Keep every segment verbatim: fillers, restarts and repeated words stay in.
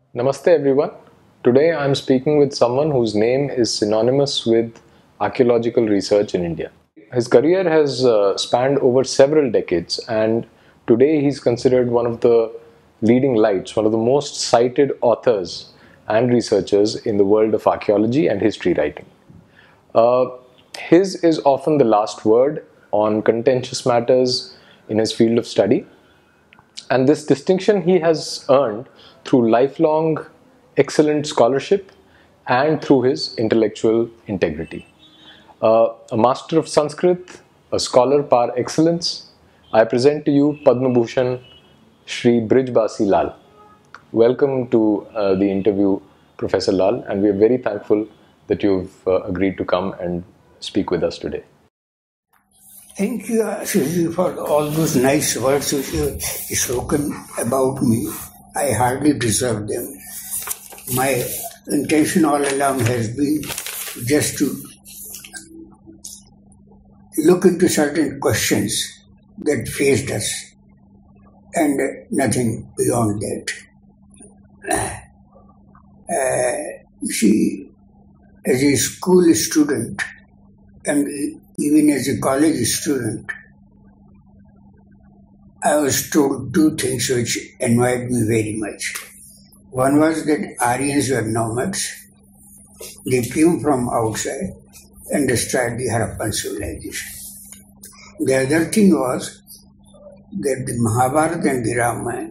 Namaste everyone. Today I am speaking with someone whose name is synonymous with archaeological research in India. His career has uh, spanned over several decades, and today he is considered one of the leading lights, one of the most cited authors and researchers in the world of archaeology and history writing. Uh, his is often the last word on contentious matters in his field of study, and this distinction he has earned through lifelong excellent scholarship and through his intellectual integrity. Uh, a master of Sanskrit, a scholar par excellence, I present to you Padma Bhushan Shri Braj Basi Lal. Welcome to uh, the interview, Professor Lal, and we are very thankful that you've uh, agreed to come and speak with us today. Thank you, Ashish, for all those nice words which you have spoken about me. I hardly deserve them. My intention all along has been just to look into certain questions that faced us and nothing beyond that. Uh, see, as a school student and even as a college student, I was told two things which annoyed me very much. One was that Aryans were nomads. They came from outside and destroyed the Harappan civilization. The other thing was that the Mahabharata and the Ramayana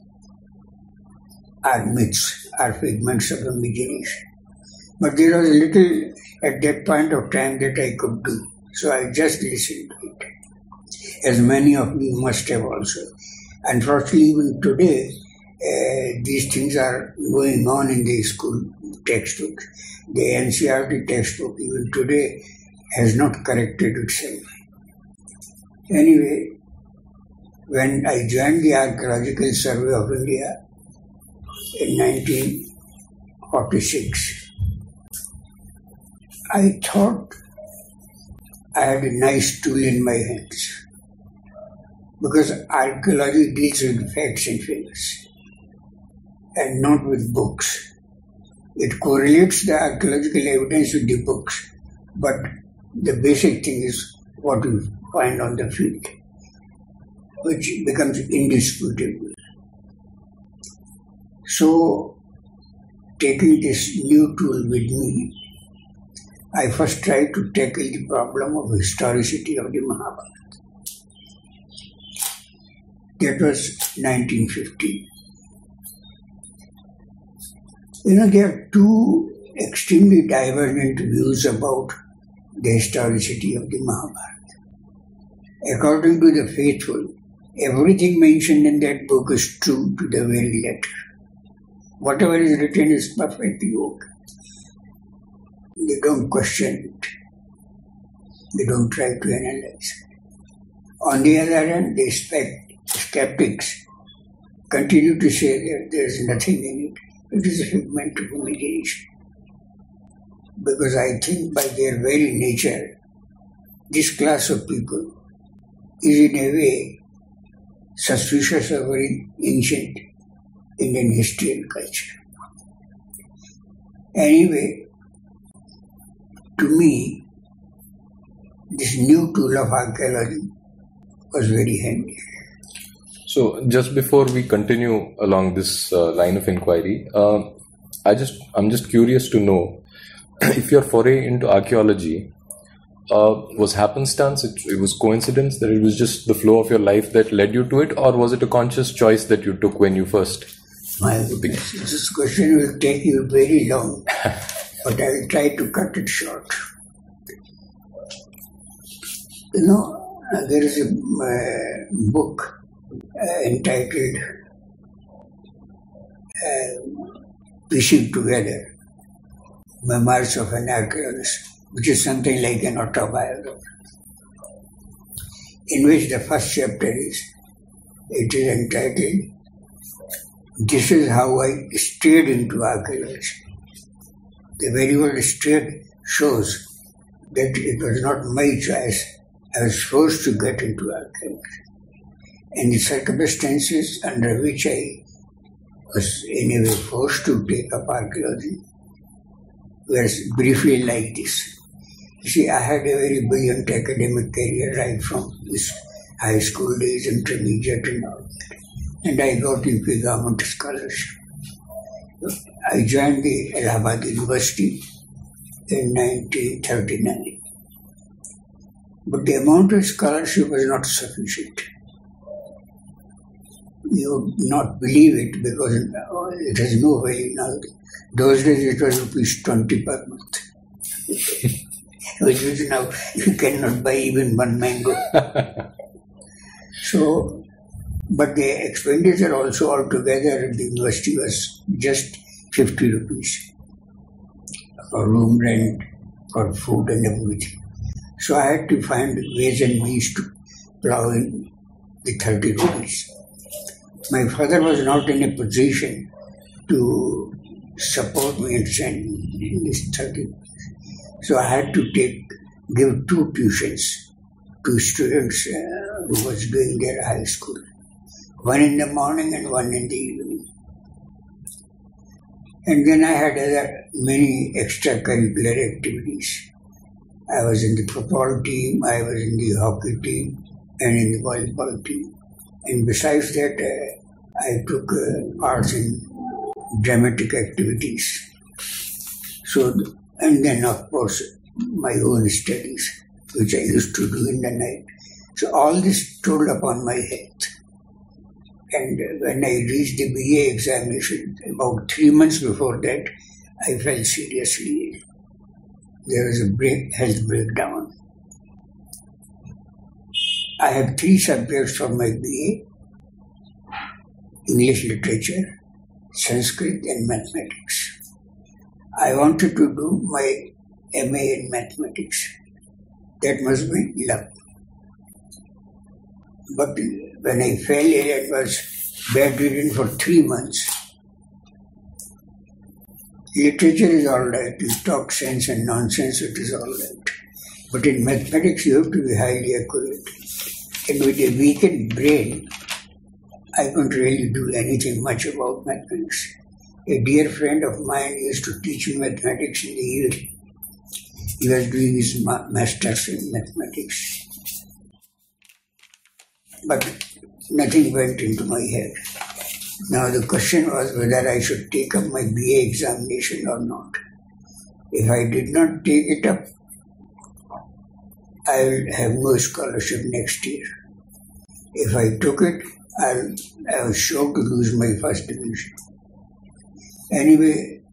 are myths, are figments of imagination. But there was little at that point of time that I could do. So I just listened to it, as many of you must have also. Unfortunately, even today, uh, these things are going on in the school textbooks. The N C E R T textbook, even today, has not corrected itself. Anyway, when I joined the Archaeological Survey of India in nineteen forty-six, I thought I had a nice tool in my hands, because archaeology deals with facts and figures and not with books. It correlates the archaeological evidence with the books, but the basic thing is what you find on the field, which becomes indisputable. So, taking this new tool with me, I first tried to tackle the problem of historicity of the Mahabharata. That was nineteen fifty. You know, there are two extremely divergent views about the historicity of the Mahabharata. According to the faithful, everything mentioned in that book is true to the very letter. Whatever is written is perfectly okay. They don't question it. They don't try to analyze it. On the other hand, the skeptics continue to say that there is nothing in it. It is a figment of imagination. Because I think by their very nature, this class of people is in a way suspicious of very ancient Indian history and culture. Anyway, to me, this new tool of archaeology was very handy. So, just before we continue along this uh, line of inquiry, uh, I just I'm just curious to know if your foray into archaeology uh, was happenstance, it, it was coincidence, that it was just the flow of your life that led you to it, or was it a conscious choice that you took when you first? My goodness, this question will take you very long, but I will try to cut it short. You know, uh, there is a uh, book uh, entitled uh, Piecing Together Memoirs of an Archaeologist, which is something like an autobiography, in which the first chapter is, it is entitled, "This is how I strayed into archaeology." The very word strayed shows that it was not my choice. I was forced to get into archaeology. And the circumstances under which I was in a way forced to take up archaeology was briefly like this. You see, I had a very brilliant academic career right from this high school days, intermediate and all that. And I got into a government scholarship. I joined the Allahabad University in nineteen thirty-nine. But the amount of scholarship was not sufficient. You would not believe it because it has no value now. Those days it was rupees twenty per month. Which is now you cannot buy even one mango. So, but the expenditure also altogether at the university was just fifty rupees for room rent, for food and everything. So I had to find ways and means to plow in the thirty rupees. My father was not in a position to support me and send me this thirty rupees. So I had to take, give two tuitions to students uh, who was doing their high school. One in the morning and one in the evening. And then I had other many extracurricular activities. I was in the football team, I was in the hockey team, and in the volleyball team. And besides that, uh, I took uh, parts in dramatic activities. So, and then of course, my own studies, which I used to do in the night. So all this told upon my health. And when I reached the B A examination, about three months before that, I fell seriously ill. There was a break, health breakdown. I had three subjects for my B A: English literature, Sanskrit and mathematics. I wanted to do my M A in mathematics. That must be luck. But when I fell ill and was bedridden for three months, literature is all right. You talk sense and nonsense, it is all right. But in mathematics, you have to be highly accurate. And with a weakened brain, I couldn't really do anything much about mathematics. A dear friend of mine used to teach me mathematics in the evening. He was doing his ma- master's in mathematics. But nothing went into my head. Now the question was whether I should take up my B A examination or not. If I did not take it up, I will have no scholarship next year. If I took it, I'll, I was sure to lose my first division. Anyway,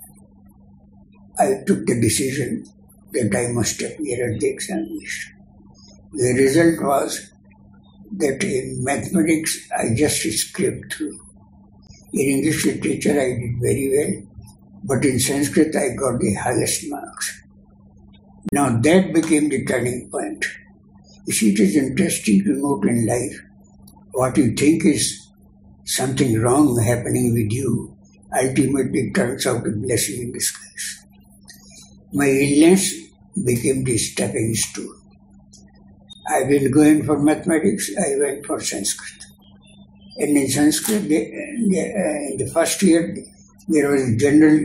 I took the decision that I must appear at the examination. The result was that in mathematics, I just scraped through. In English literature, I did very well, but in Sanskrit, I got the highest marks. Now that became the turning point. You see, it is interesting to note in life what you think is something wrong happening with you ultimately turns out a blessing in disguise. My illness became the stepping stone. I didn't go in for mathematics, I went for Sanskrit. And in Sanskrit, they, they, uh, in the first year, there was a general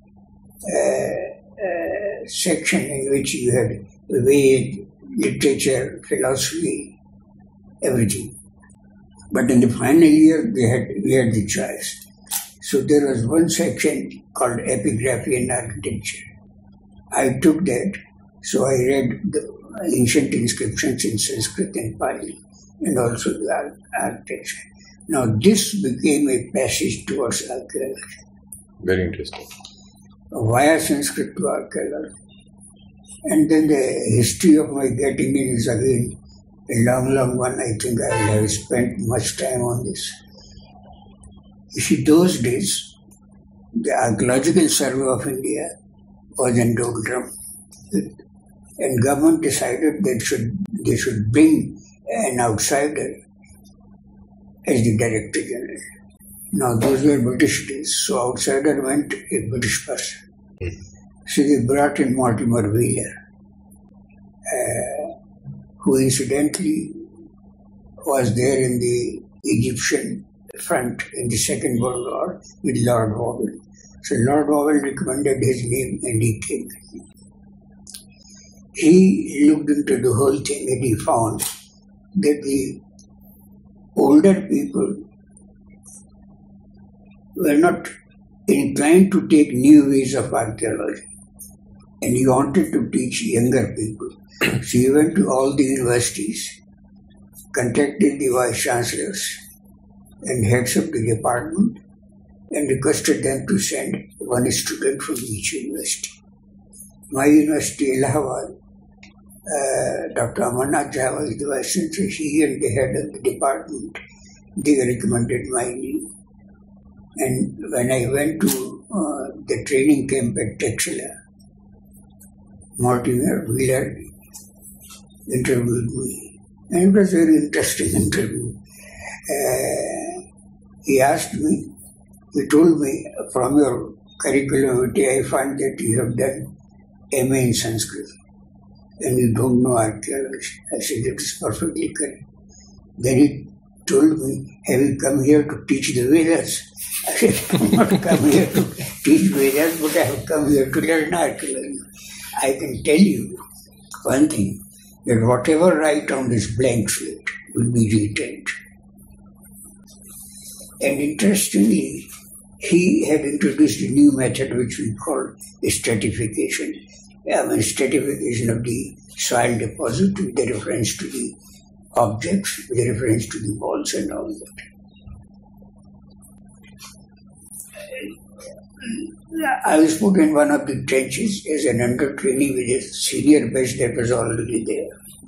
uh, uh, section in which you had Ved, literature, philosophy, everything. But in the final year, they had we had the choice. So there was one section called epigraphy and architecture. I took that, so I read the ancient inscriptions in Sanskrit and Pali, and also the architecture. Now this became a passage towards archaeology. Very interesting. Via Sanskrit to archaeology. And then the history of my getting in is again a long, long one. I think I have spent much time on this. You see, those days, the Archaeological Survey of India was in doldrum. And government decided that should they should bring an outsider as the Director General. Now those were British days, so outsider meant a British person. Mm. So they brought in Mortimer Wheeler, uh, who incidentally was there in the Egyptian front in the Second World War with Lord Wavell. So Lord Wavell recommended his name and he came. He looked into the whole thing and he found that the older people were not inclined to take new ways of archaeology, and he wanted to teach younger people. So he went to all the universities, contacted the vice chancellors and heads of the department and requested them to send one student from each university. My university, Allahabad, uh, Doctor Amarnath Jha was the vice chancellor. He and the head of the department, they recommended my name. And when I went to uh, the training camp at Texila, Mortimer Wheeler interviewed me. And it was a very interesting interview. Uh, he asked me, he told me, from your curriculum, I find that you have done M A in Sanskrit and you don't know archaeology. I said, that is perfectly correct. Then he told me, have you come here to teach the Vedas? I said, I have not come here to teach Vedas, but I have come here to learn archaeology. I can tell you one thing, that whatever write on this blank slate will be retained. And interestingly, he had introduced a new method which we call stratification. I mean, stratification of the soil deposit with the reference to the objects, with the reference to the walls and all that. I was put in one of the trenches as an under trainee with a senior batch that was already there.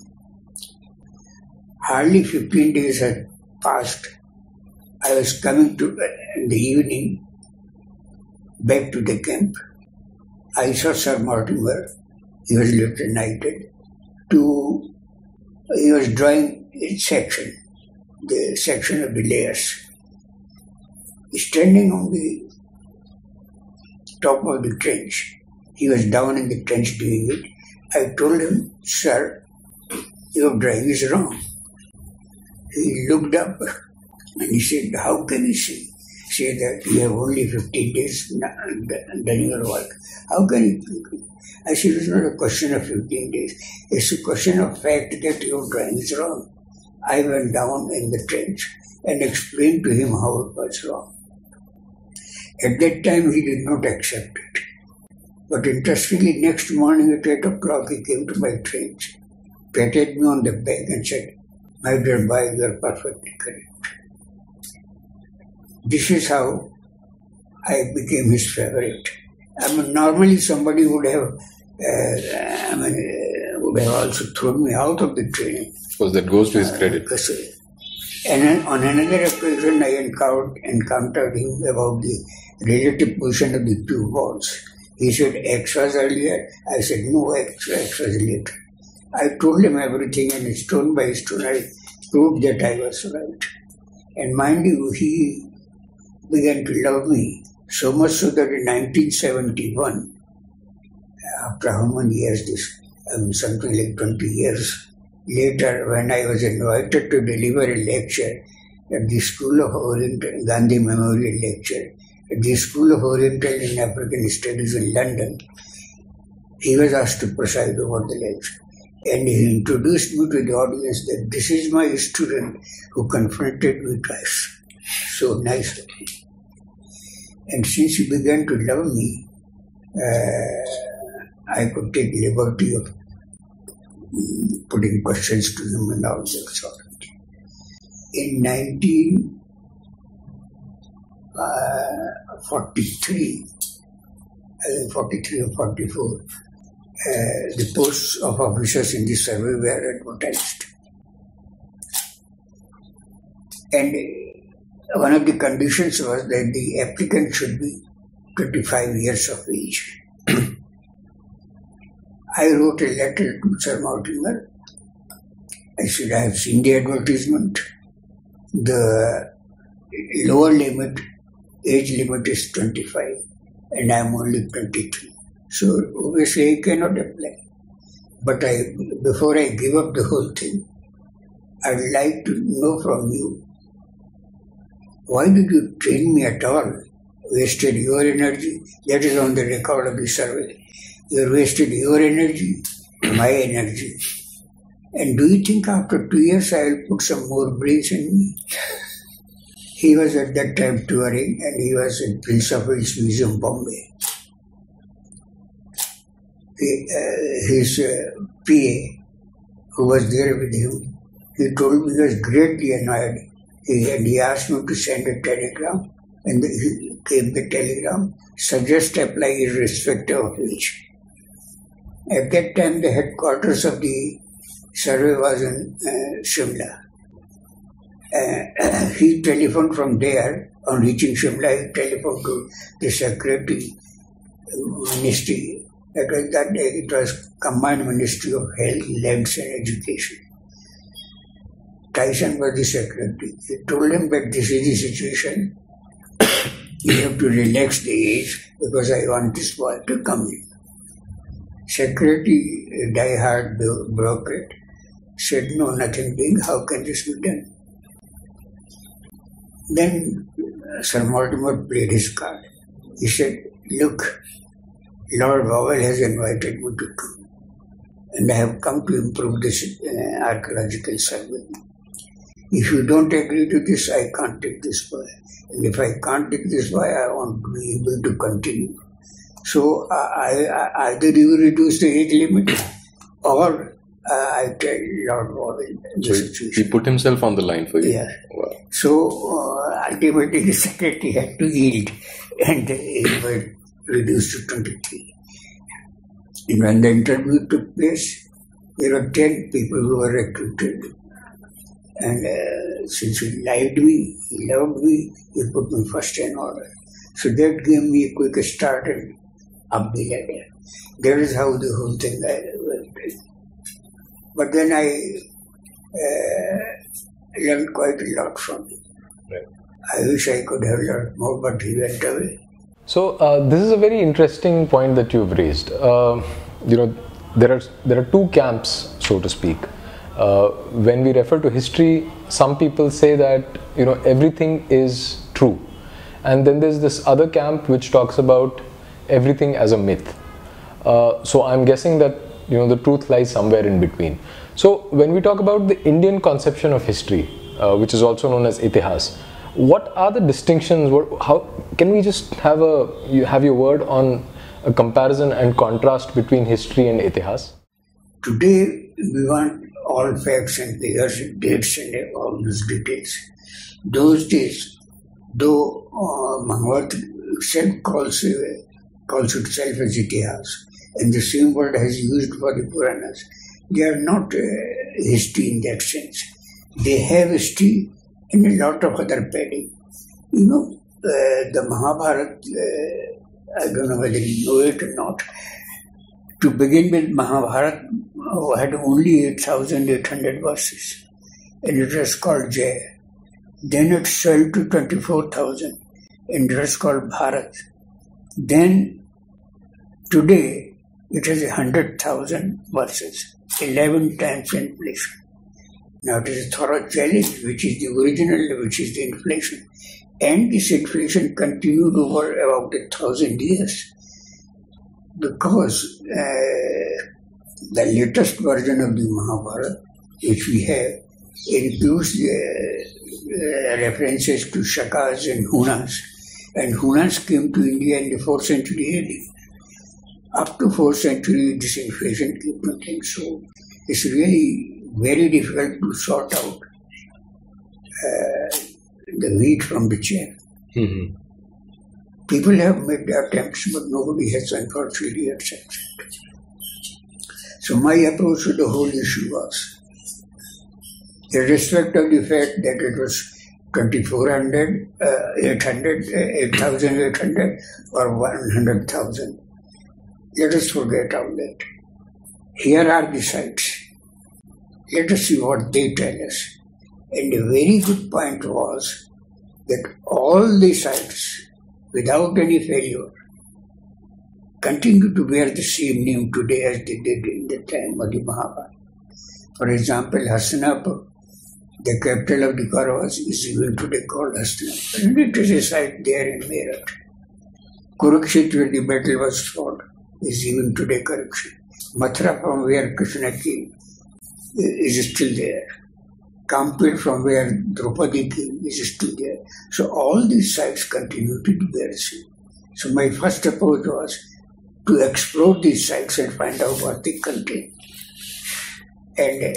Hardly fifteen days had passed. I was coming to in the evening back to the camp. I saw Sir Mortimer. He was left knighted. To he was drawing its section, the section of the layers. Standing on the top of the trench. He was down in the trench doing it. I told him, sir, your drawing is wrong. He looked up and he said, how can you say, say that you have only fifteen days done your work? How can you? I said, it's not a question of fifteen days. It's a question of fact that your drawing is wrong. I went down in the trench and explained to him how it was wrong. At that time, he did not accept it. But interestingly, next morning at eight o'clock, he came to my trench, patted me on the back and said, my dear boy, you are perfectly correct. This is how I became his favorite. I mean, normally somebody would have, uh, I mean, uh, would have also thrown me out of the training. Because that goes to his credit. Uh, and on another occasion, I encountered, encountered him about the relative position of the two walls. He said X was earlier. I said no, X, X was later. I told him everything, and stone by stone I proved that I was right. And mind you, he began to love me, so much so that in nineteen seventy-one, after how many years this, I mean something like twenty years later, when I was invited to deliver a lecture at the School of Oriental, Gandhi Memorial Lecture, at the School of Oriental and African Studies in London, he was asked to preside over the lecture. And he introduced me to the audience that this is my student who confronted me twice. So nice of him. And since he began to love me, uh, I could take liberty of putting questions to him and all that sort of thing. In nineteen forty-three, I think forty-three or forty-four, uh, the posts of officers in the survey were advertised. And one of the conditions was that the applicant should be twenty-five years of age. I wrote a letter to Sir Mortimer. I said, I have seen the advertisement. The lower limit, age limit is twenty-five, and I am only twenty-three. So obviously I cannot apply. But I, before I give up the whole thing, I would like to know from you why did you train me at all? Wasted your energy. That is on the record of the survey. You wasted your energy, my energy. And do you think after two years I will put some more brains in me? He was at that time touring and he was in Prince of Wales Museum, Bombay. He, uh, his uh, P A, who was there with him, he told me he was greatly annoyed. He, and he asked me to send a telegram. And the, he came the telegram, suggest apply irrespective of which. At that time, the headquarters of the survey was in uh, Shimla. Uh, he telephoned from there. On reaching Shimla, he telephoned to the secretary ministry. That was that day, it was combined Ministry of Health, Lands and Education. Tyson was the secretary. He told him that this is the situation. You have to relax the age because I want this boy to come in. Secretary, a die-hard bureaucrat, said, no, nothing big, how can this be done? Then uh, Sir Mortimer played his card. He said, look, Lord Bowell has invited me to come, and I have come to improve this uh, archaeological survey. If you don't agree to this, I can't take this boy. And if I can't take this boy, I want to be able to continue. So uh, I, I, either you reduce the age limit or uh, I tell Lord Bowell the so situation. He put himself on the line for you? Yeah. Wow. So uh, ultimately the secretary had to yield and he was reduced to twenty-three. And when the interview took place, there were ten people who were recruited. And uh, since he liked me, he loved me, he put me first in order. So that gave me a quick start and up the ladder. That is how the whole thing went. But then I uh, learned quite a lot from him. Right. I wish I could have learned more, but he went away. So uh, this is a very interesting point that you've raised. Uh, you know, there are there are two camps, so to speak. Uh, when we refer to history, some people say that you know everything is true, and then there's this other camp which talks about everything as a myth. Uh, so I'm guessing that you know the truth lies somewhere in between. So when we talk about the Indian conception of history, uh, which is also known as itihas, what are the distinctions? What, how can we just have a you have your word on a comparison and contrast between history and itihas? Today we want all facts and figures and dates and all those details. Those days, though uh, Mahabharata itself calls, uh, calls itself as itihas, and the same word has used for the Puranas, they are not uh, history in that sense. They have history and a lot of other padding. You know, uh, the Mahabharata, uh, I don't know whether you know it or not. To begin with, Mahabharata had only eight thousand eight hundred verses, and it was called Jaya. Then it swelled to twenty-four thousand, and it was called Bharat. Then, today, it has one hundred thousand verses, eleven times inflation. Now it is a thorough challenge, which is the original, which is the inflation. And this inflation continued over about a thousand years. Because uh, the latest version of the Mahabharata, which we have, includes uh, uh, references to Shakas and Hunas. And Hunas came to India in the fourth century A D. Up to fourth century, this inflation kept nothing. So it's really very difficult to sort out uh, the wheat from the chaff. Mm-hmm. People have made attempts, but nobody has unfortunately accepted. So my approach to the whole issue was, irrespective of the fact that it was twenty-four hundred, uh, eight hundred, uh, eight thousand eight hundred or one hundred thousand, let us forget all that. Here are the sites. Let us see what they tell us. And a very good point was that all the sites, without any failure, continue to bear the same name today as they did in the time of the Mahabharata. For example, Hastinapur, The capital of the Kauravas is even today called Hastinapur, and it is a site there in Meerut. Kurukshetra, where the battle was fought, is even today Kurukshetra. Mathura, from where Krishna came, is still there. Kampir, from where Draupadi came, is still there. So all these sites continue to be there. So my first approach was to explore these sites and find out what they contain. And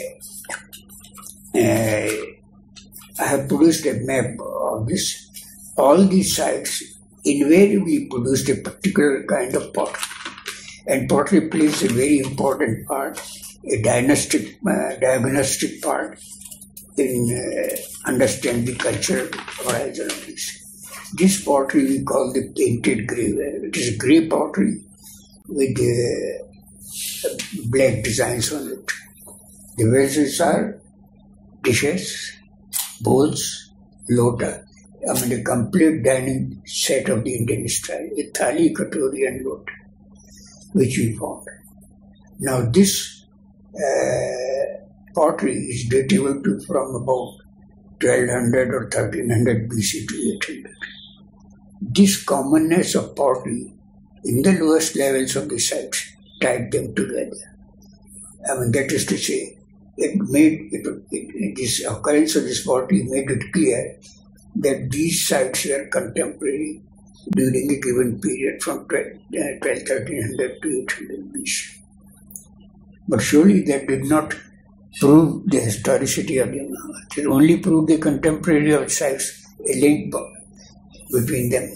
uh, I have produced a map of this. All these sites invariably produced a particular kind of pottery. And pottery plays a very important part, a dynastic, uh, diagnostic part in uh, understanding the cultural horizon of this. This pottery we call the painted grey. It is grey pottery with uh, black designs on it. The vessels are dishes, bowls, lota. I mean, a complete dining set of the Indian style, a thali, katori and lota, which we found. Now this uh, pottery is datable to from about twelve hundred or thirteen hundred B C to eight hundred. This commonness of pottery in the lowest levels of the sites tied them together. I mean, that is to say, it made it, it, this occurrence of this pottery made it clear that these sites were contemporary during a given period from twelve, thirteen hundred to eight hundred B C. But surely that did not prove the historicity of the Mahabharata. It only proved the contemporary of sites, a link between them.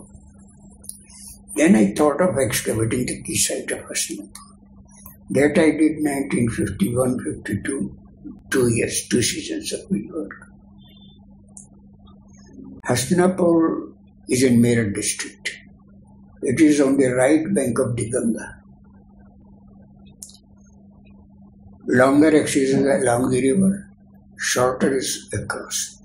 Then I thought of excavating the key site of Hastinapur. That I did nineteen fifty-one fifty-two, two years, two seasons of my work. Hastinapur is in Meerut district. It is on the right bank of the Ganga. Longer axis is along the river, shorter is across.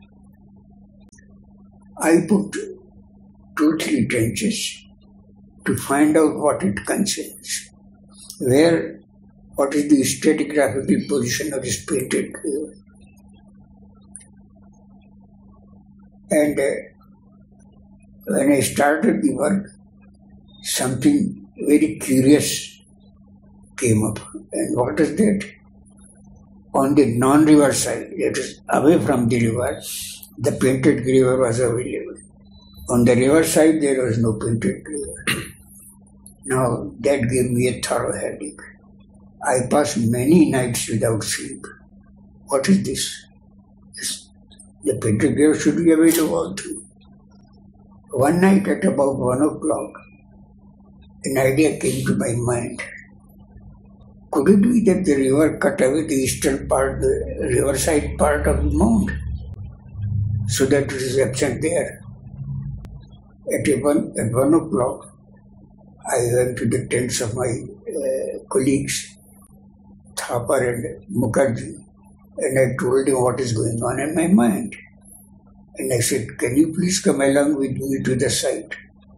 I put two, three trenches to find out what it contains. Where, what is the stratigraphical position of this painted river. And uh, when I started the work, something very curious came up. And what is that? On the non-river side, that is away from the river, the painted river was available. On the river side, there was no painted river. Now, that gave me a thorough headache. I passed many nights without sleep. What is this? this the painted river should be available too. One night at about one o'clock, an idea came to my mind. Could it be that the river cut away the eastern part, the riverside part of the mound, so that it is absent there? At one, at one o'clock, I went to the tents of my uh, colleagues, Thapar and Mukherjee, and I told them what is going on in my mind. And I said, can you please come along with me to the site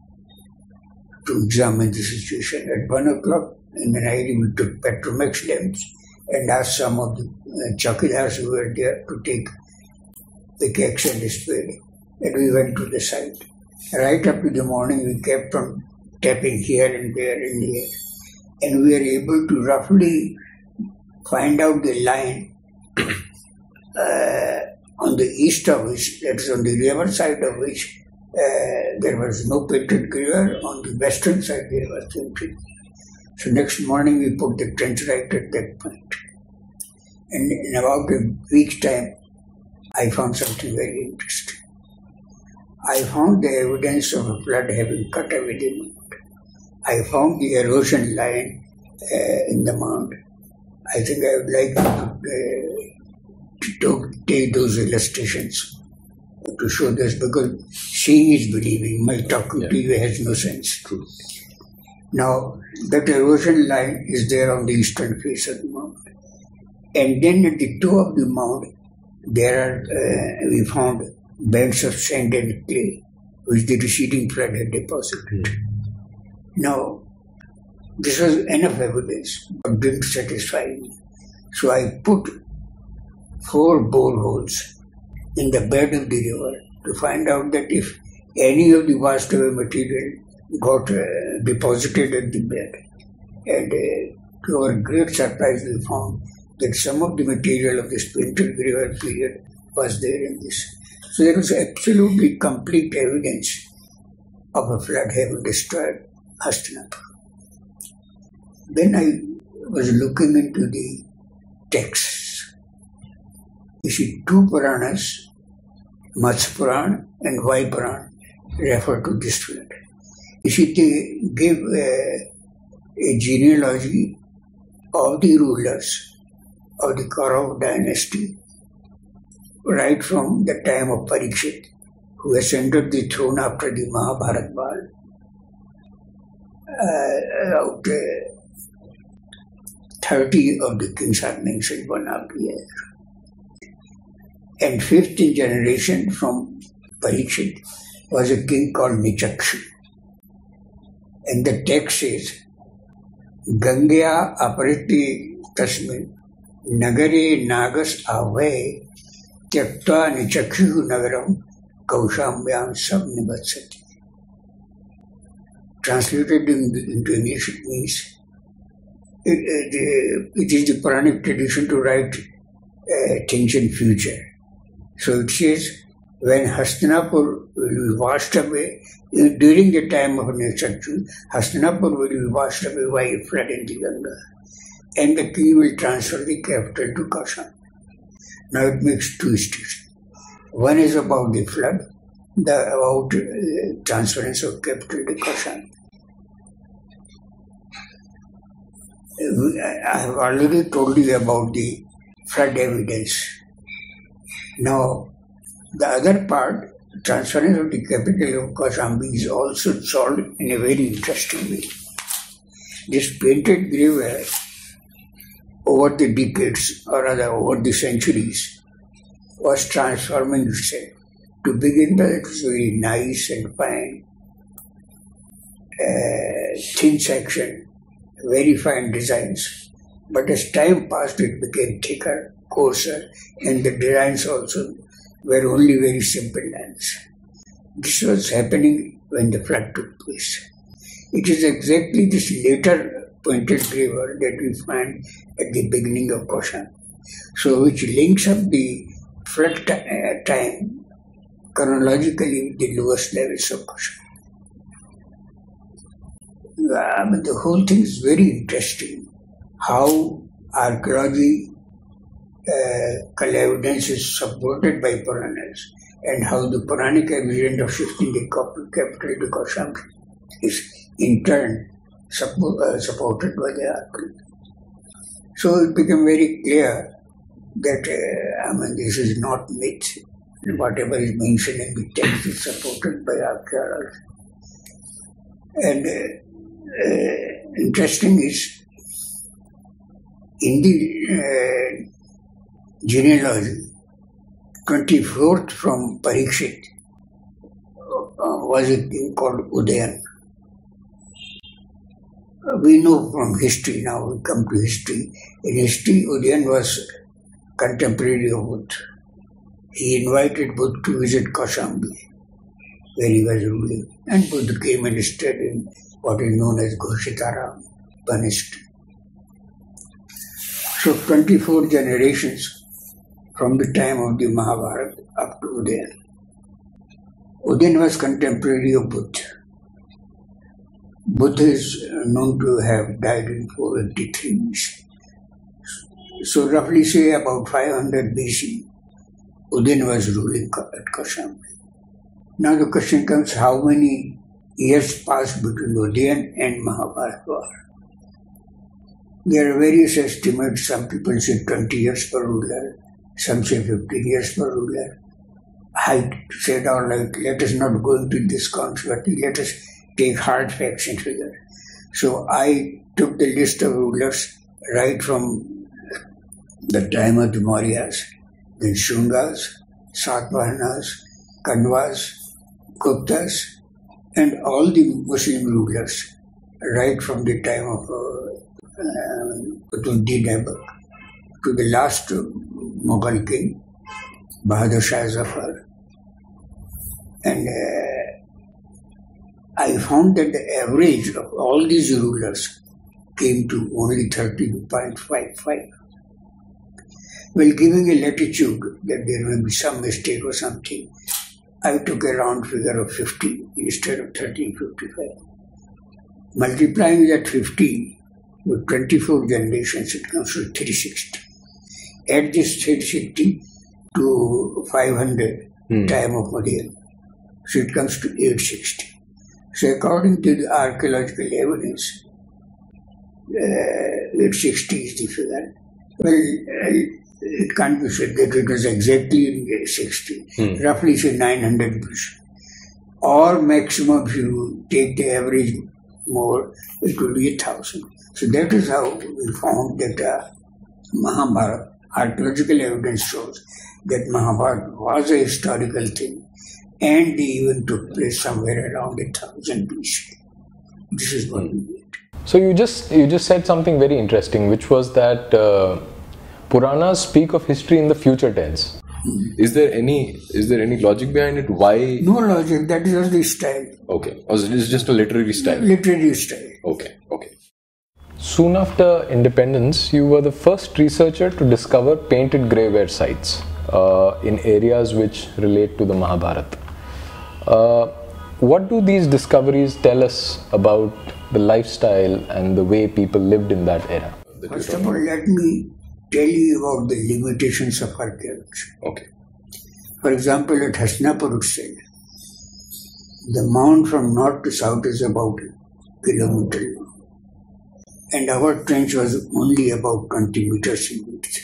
to examine the situation? At one o'clock in the night, we took Petromax lamps and asked some of the uh, chowkidars who were there to take pickaxe and spade. And we went to the site. Right up to the morning, we kept on tapping here and there and here. And we were able to roughly find out the line uh, on the east of which, that is on the river side of which, uh, there was no painted river. On the western side, there was painted. So next morning, we put the trench right at that point. And in about a week's time, I found something very interesting. I found the evidence of a flood having cut away the mound. I found the erosion line uh, in the mound. I think I would like to, uh, to take those illustrations to show this, because seeing is believing. My talking yeah. to you has no sense. True. Now, that erosion line is there on the eastern face of the mound. And then at the toe of the mound, there are, uh, we found banks of sand and clay, which the receding flood had deposited. Mm. Now, this was enough evidence, but didn't satisfy me. So I put four boreholes in the bed of the river to find out that if any of the washed away material got uh, deposited at the bed. And uh, to our great surprise, we found that some of the material of the splintered river period was there in this. So there was absolutely complete evidence of a flood having destroyed Hastinapur. Then I was looking into the texts. You see, two Puranas, Matsya Purana and Vayu Purana, refer to this flood. You see, they give a, a genealogy of the rulers of the Kaurav dynasty right from the time of Parikshit, who ascended the throne after the Mahabharata war. Uh, about uh, thirty of the kings are mentioned one after the other. And fifth in generation from Parikshit was a king called Nichakshu. And the text says, Gangya apariti tasmin nagare nagas avay tyakta nichakshu nagaram kaushambyam sab nibatsati. Translated in, into English, it means it, it, it is the Puranic tradition to write uh, things in future. So it says, when Hastinapur will be washed away, during the time of Nichakshu, Hastinapur will be washed away by a flood in the Ganga, and the king will transfer the capital to Kaushambya. Now it makes two statements. One is about the flood, the about uh, transference of capital to Kaushambya. I have already told you about the flood evidence. Now, the other part, transference of the capital of Kaushambya, is also solved in a very interesting way. This painted graveware, over the decades, or rather over the centuries, was transforming itself. To begin with, it was very nice and fine, uh, thin section, very fine designs. But as time passed, it became thicker, coarser, and the designs also were only very simple lines. This was happening when the flood took place. It is exactly this later pointed graveyard that we find at the beginning of Kaushambya. So which links up the flood t- uh, time chronologically with the lowest levels of Kaushambya. I mean, the whole thing is very interesting. How archaeology uh, evidence is supported by Puranas, and how the Puranic evidence of shifting the capital to Kaushambya is in turn suppo- uh, supported by the archaeology. So it became very clear that uh, I mean, this is not myth. Whatever is mentioned in the text is supported by archaeology. And uh, uh, interesting is, in the uh, genealogy, twenty-fourth from Parikshit uh, was a king called Udayan. Uh, we know from history, now we come to history. In history, Udayan was contemporary of Buddha. He invited Buddha to visit Kaushambya, where he was ruling. And Buddha came and stayed in what is known as Ghoshitaram, punished. So twenty-four generations from the time of the Mahabharata up to Udayan. Udayan was contemporary of Buddha. Buddha is known to have died in four eighty-three B C. So roughly say about five hundred B C, Udayan was ruling at Kaushambya. Now the question comes, how many years passed between Udayan and Mahabharata war? There are various estimates. Some people say twenty years per ruler, some say fifteen years per ruler. I said, all right, let us not go into this concept, let us take hard facts and figures. So I took the list of rulers right from the time of the Mauryas, then Shungas, Satavahanas, Kandvas, Guptas, and all the Muslim rulers, right from the time of uh, uh, to the last Mughal king, Bahadur Shah Zafar. And uh, I found that the average of all these rulers came to only thirty-two point five five. Well, giving a latitude that there may be some mistake or something, I took a round figure of fifty instead of thirteen fifty-five. Multiplying that fifty with twenty-four generations, it comes to three sixty. Add this three sixty to five hundred hmm. time of Mandir, so it comes to eight sixty. So according to the archaeological evidence, uh, eight sixty is the figure. Well, uh, it can't be said that it was exactly sixty, hmm. roughly say nine hundred B C. Or maximum, if you take the average more, it will be one thousand. So that is how we found that uh, Mahabharata, archaeological evidence shows that Mahabharata was a historical thing and they even took place somewhere around one thousand B C. This is what we did. So you just, you just said something very interesting, which was that uh, Puranas speak of history in the future tense. Hmm. Is there any is there any logic behind it? Why? No logic. That is just the style. Okay. Or it's just a literary style. Literary style. Okay. Okay. Soon after independence, you were the first researcher to discover painted greyware sites uh, in areas which relate to the Mahabharata. Uh, what do these discoveries tell us about the lifestyle and the way people lived in that era? First of all, let me tell you about the limitations of archaeology. Okay. For example, at Hastinapur itself, the mound from north to south is about a kilometer long. And our trench was only about twenty meters in width.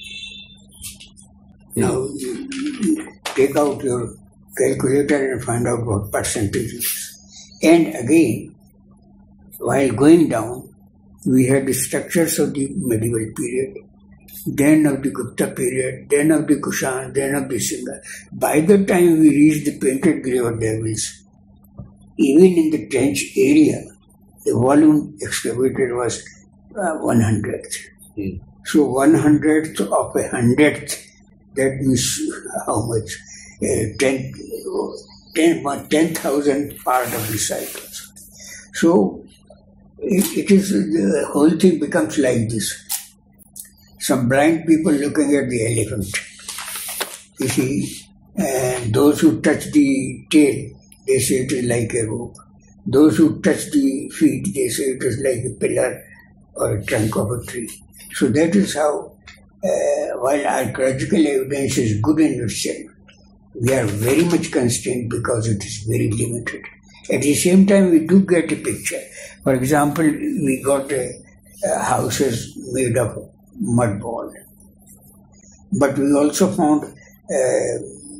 Now, you, you take out your calculator and find out what percentage it is. And again, while going down, we had the structures of the medieval period, then of the Gupta period, then of the Kushan, then of the Singha. By the time we reached the painted grave of devils, even in the trench area, the volume excavated was uh, one hundredth. Mm. So one hundredth of a hundredth, that means how much? Uh, ten, ten, ten thousand part of the cycles. So it, it is, the whole thing becomes like this. Some blind people looking at the elephant, you see, and those who touch the tail, they say it is like a rope. Those who touch the feet, they say it is like a pillar or a trunk of a tree. So that is how, uh, while archaeological evidence is good in itself, we are very much constrained because it is very limited. At the same time, we do get a picture. For example, we got a, a houses made of mud ball. But we also found uh,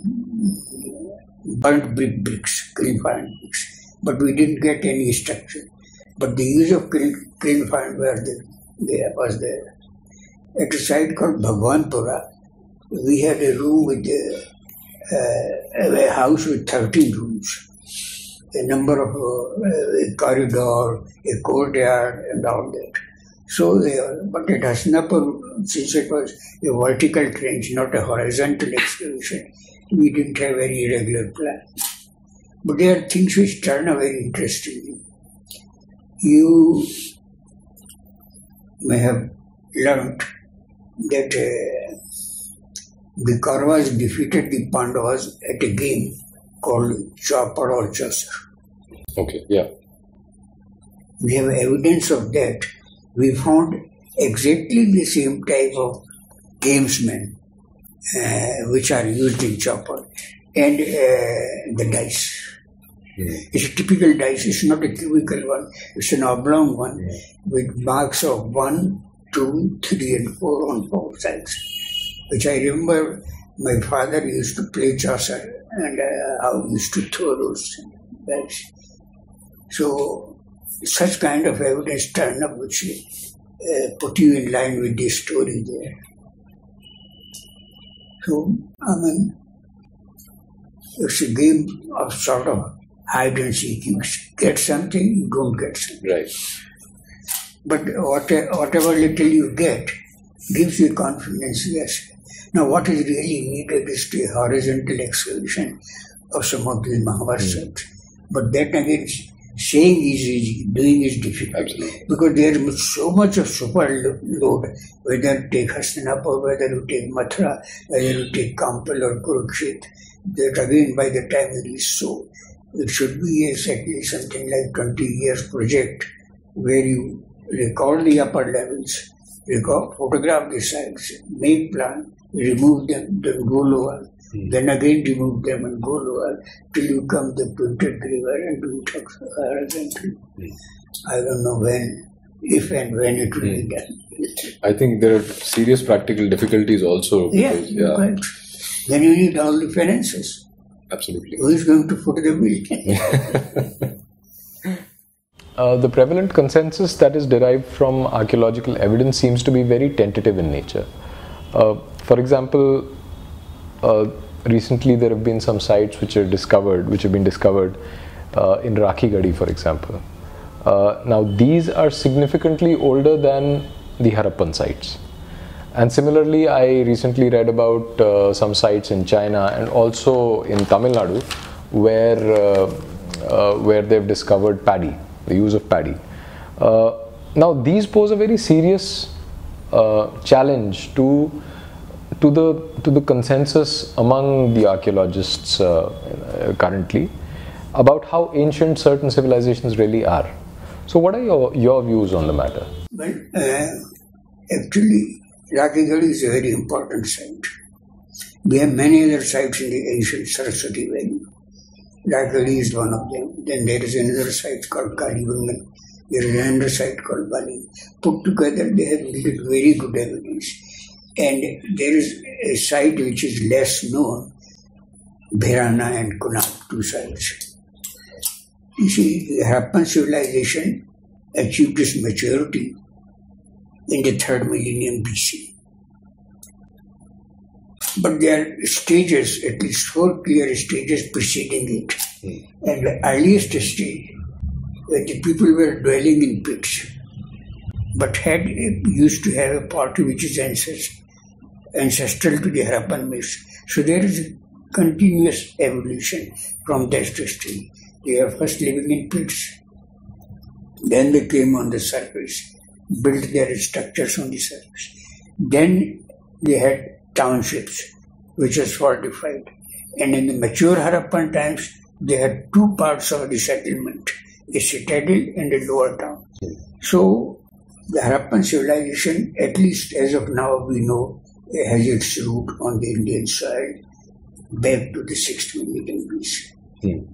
burnt brick bricks, kiln fired bricks. But we didn't get any structure. But the use of kiln, kiln fired were there, was there. At a site called Bhagwanpura, we had a room with a, uh, a house with thirteen rooms. A number of uh, a corridor, a courtyard, and all that. So, they, but at Hastinapur, since it was a vertical trench, not a horizontal excavation, we didn't have any regular plan. But there are things which turn out very interestingly. You may have learnt that uh, the Kauravas defeated the Pandavas at a game called Chopper or Chaucer. Okay, yeah. We have evidence of that. We found exactly the same type of gamesmen uh, which are used in Chopper and uh, the dice. Mm. It's a typical dice, it's not a cubical one, it's an oblong one mm. with marks of one, two, three and four on both sides. Which I remember my father used to play Chaucer and uh, how he used to throw those dice. So such kind of evidence turn up which uh, put you in line with this story there. So, I mean, it's a game of sort of hide and seek. You get something, you don't get something. Right. But whatever, whatever little you get gives you confidence, yes. Now, what is really needed is the horizontal excavation of some of these Mahabharata sites. But that again, saying is easy, doing is difficult. Absolutely. Because there is so much of super load, whether you take Hastinapur, whether you take Mathura, whether you take Kampal or Kurukshetra, that again by the time it is so, it should be exactly something like twenty years project where you record the upper levels, record, photograph the sites, make plan, remove them, then go lower, hmm. then again remove them and go lower till you come to the printed river and do it horizontally. Hmm. I don't know when, if and when it will hmm. be done. I think there are serious practical difficulties also. Because, yeah, yeah. Right. Then you need all the finances. Absolutely. Who is going to foot the bill? uh, the prevalent consensus that is derived from archaeological evidence seems to be very tentative in nature. Uh, for example, uh, recently there have been some sites which are discovered, which have been discovered uh, in Rakhigadi, for example. Uh, now these are significantly older than the Harappan sites. And similarly, I recently read about uh, some sites in China and also in Tamil Nadu where, uh, uh, where they've discovered paddy, the use of paddy. Uh, now these pose a very serious uh, challenge to, to, the, to the consensus among the archaeologists uh, currently about how ancient certain civilizations really are. So what are your, your views on the matter? Well, uh, actually, Rakhigadi is a very important site. We have many other sites in the ancient Saraswati Valley. Rakhigadi is one of them. Then there is another site called Kalibangan. There is another site called Bali. Put together, they have yielded very good evidence. And there is a site which is less known, Bhairana and Kunal, two sites. You see, the Harappan civilization achieved its maturity in the third millennium B C. But there are stages, at least four clear stages preceding it. Mm. And the earliest stage, when the people were dwelling in pits, but had used to have a party which is ancestral, ancestral to the Harappan myths. So there is a continuous evolution from that stage. They are first living in pits, then they came on the surface, built their structures on the surface. Then they had townships, which was fortified. And in the mature Harappan times, they had two parts of the settlement, a citadel and a lower town. So the Harappan civilization, at least as of now we know, has its root on the Indian soil back to the sixth millennium B C. Hmm.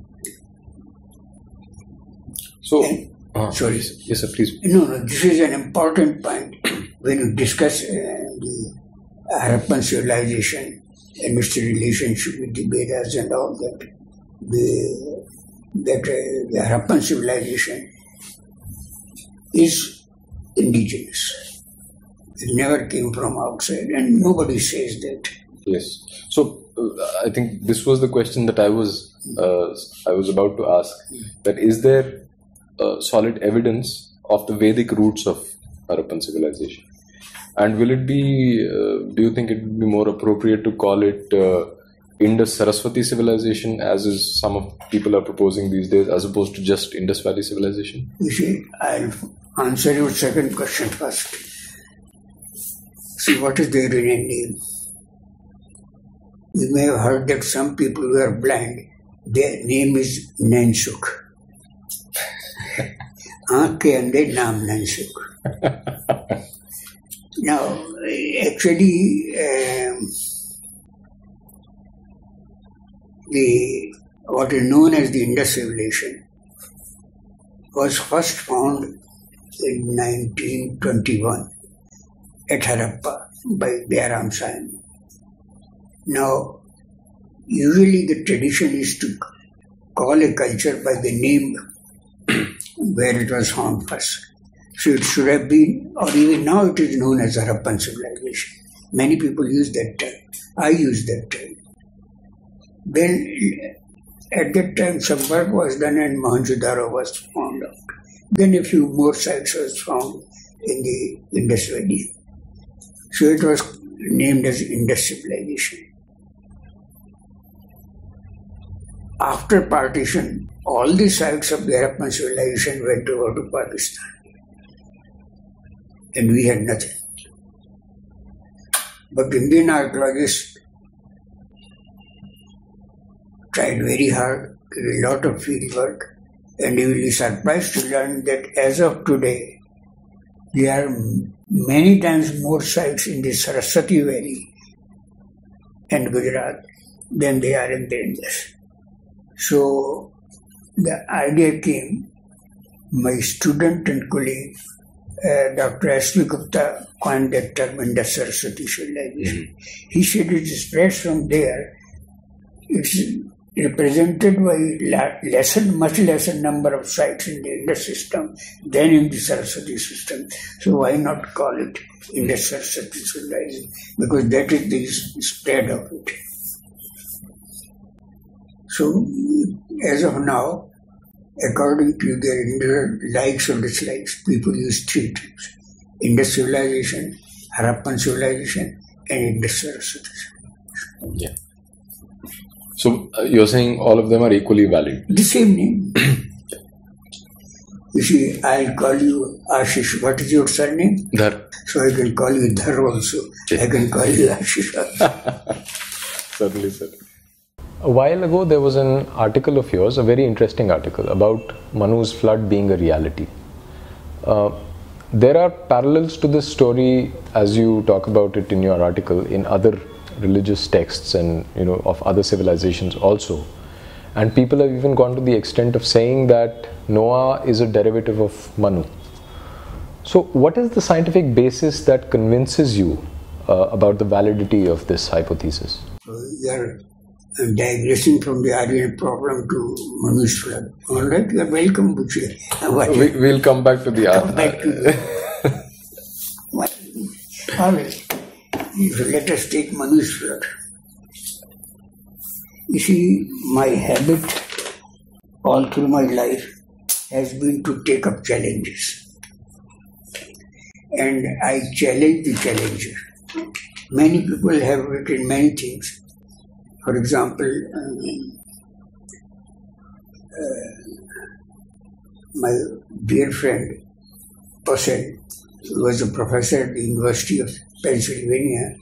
So, and, uh, sorry. Yes, sir, please. No, no, this is an important point when you discuss uh, the Harappan civilization and its relationship with the Vedas and all that. The, that uh, the Harappan civilization is indigenous. It never came from outside, and nobody says that. Yes. So, uh, I think this was the question that I was uh, I was about to ask. That is there Uh, solid evidence of the Vedic roots of Harappan civilization? And will it be, uh, do you think it would be more appropriate to call it uh, Indus Saraswati civilization, as is some of people are proposing these days, as opposed to just Indus Valley civilization? You see, I'll answer your second question first. See, what is their name? You may have heard that some people who are blind, their name is Nansuk. आँख के अंदर नाम नंसुक. Now, actually, um, the what is known as the Indus civilization was first found in nineteen twenty-one at Harappa by Byaram Sain. Now, usually the tradition is to call a culture by the name where it was found first. So it should have been, or even now it is known as Harappan civilization. Many people use that term. I use that term. Then at that time some work was done and Mohenjo-daro was found out. Then a few more sites was found in the Indus Valley. So it was named as Indus civilization. After partition, all the sites of the Harappan civilization went over to Pakistan, and we had nothing. But Indian archaeologists tried very hard, did a lot of field work, and you will be surprised to learn that as of today, there are many times more sites in the Saraswati Valley and Gujarat than they are in the Indus. So the idea came, my student and colleague, uh, Doctor S V Gupta, coined that term Indus Saraswati civilization. Mm-hmm. He said it spreads from there. It's represented by lesser, much lesser number of sites in the Indus system than in the Saraswati system. So why not call it Indus Saraswati civilization? Because that is the spread of it. So as of now, according to their likes or dislikes, people use three terms: Indus civilization, Harappan civilization, and Indus Saraswati. Yeah. So uh, you're saying all of them are equally valid? The same name. You see, I'll call you Ashish. What is your surname? Dhar. So I can call you Dhar also. Okay. I can call you Ashish also. Certainly, sir. A while ago, there was an article of yours, a very interesting article, about Manu's flood being a reality. Uh, there are parallels to this story, as you talk about it in your article, in other religious texts and, you know, of other civilizations also. And people have even gone to the extent of saying that Noah is a derivative of Manu. So what is the scientific basis that convinces you uh, about the validity of this hypothesis? So you are digressing from the Aryan problem to Manu's flood. All right, you are welcome, Butcher. We, we'll come back to the come back to the All right. So let us take Manu's flood. You see, my habit all through my life has been to take up challenges. And I challenge the challenger. Many people have written many things. For example, um, uh, my dear friend, Posen, who was a professor at the University of Pennsylvania,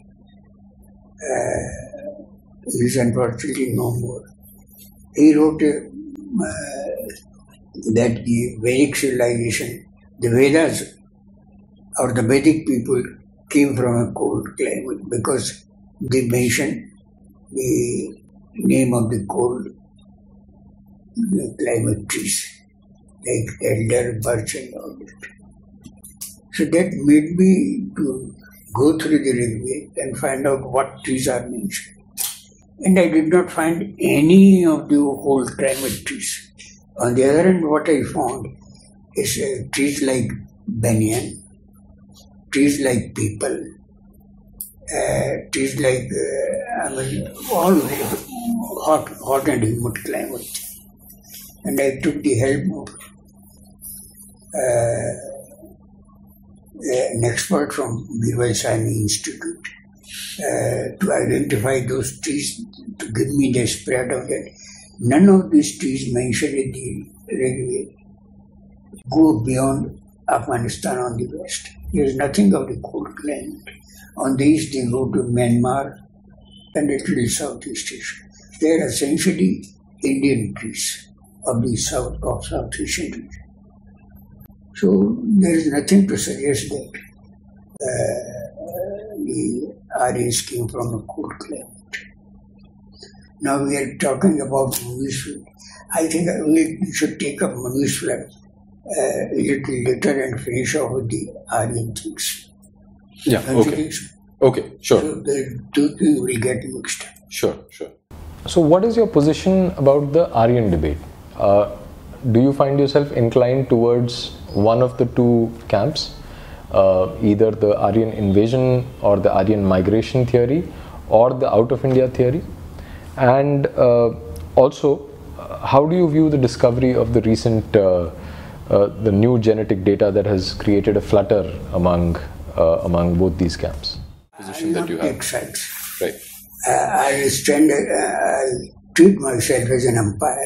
uh, he is unfortunately no more. He wrote a, uh, that the Vedic civilization, the Vedas or the Vedic people came from a cold climate because they mentioned the name of the cold the climate trees like elder, birch and all that. So that made me to go through the Rigveda and find out what trees are mentioned. And I did not find any of the whole climate trees. On the other hand, what I found is uh, trees like banyan, trees like people, uh, trees like, uh, I mean, all hot, hot and humid climate. And I took the help of uh, an expert from Birwal-Sahni Institute uh, to identify those trees, to give me the spread of that. None of these trees mentioned in the Rigveda go beyond Afghanistan on the west. There is nothing of the cold climate. On the east they go to Myanmar and a little Southeast Asia. They are essentially Indian trees of the south of South Asian region. So there is nothing to suggest that uh, the Aryans came from a cold climate. Now we are talking about Manu's flood. I think we should take up Manu's flood uh, a little later and finish off with the Aryan things. Yeah, Don't okay. you think so? Okay, sure. So the two things will get mixed. Sure, sure. So what is your position about the Aryan debate? Uh, do you find yourself inclined towards one of the two camps, uh, either the Aryan invasion or the Aryan migration theory or the out of India theory? And uh, also, uh, how do you view the discovery of the recent, uh, uh, the new genetic data that has created a flutter among, uh, among both these camps? position that you have. Take sides. Right. Uh, I'll stand, uh, I'll treat myself as an umpire.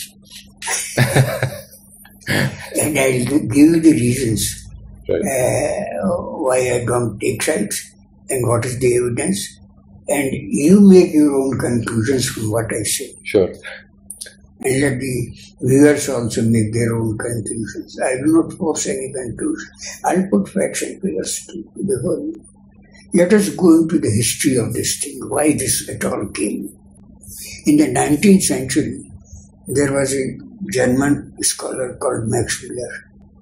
And I'll give you the reasons right. uh, why I don't take sides and what is the evidence. And you make your own conclusions from what I say. Sure. And let the viewers also make their own conclusions. I will not force any conclusion. I'll put facts and figures before you. Let us go into the history of this thing, why this at all came. In the nineteenth century, there was a German scholar called Max Müller.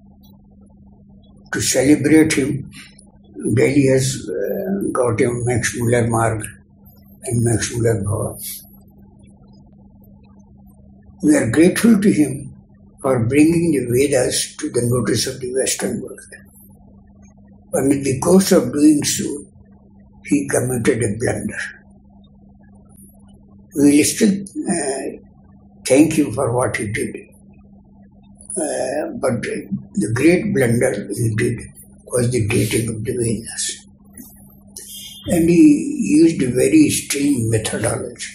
To celebrate him, Delhi has uh, got him Max Müller Marg and Max Müller Bhavan. We are grateful to him for bringing the Vedas to the notice of the Western world. But in the course of doing so, he committed a blunder. We will still uh, thank him for what he did. Uh, but the great blunder he did was the dating of the Vedas. And he used a very strange methodology.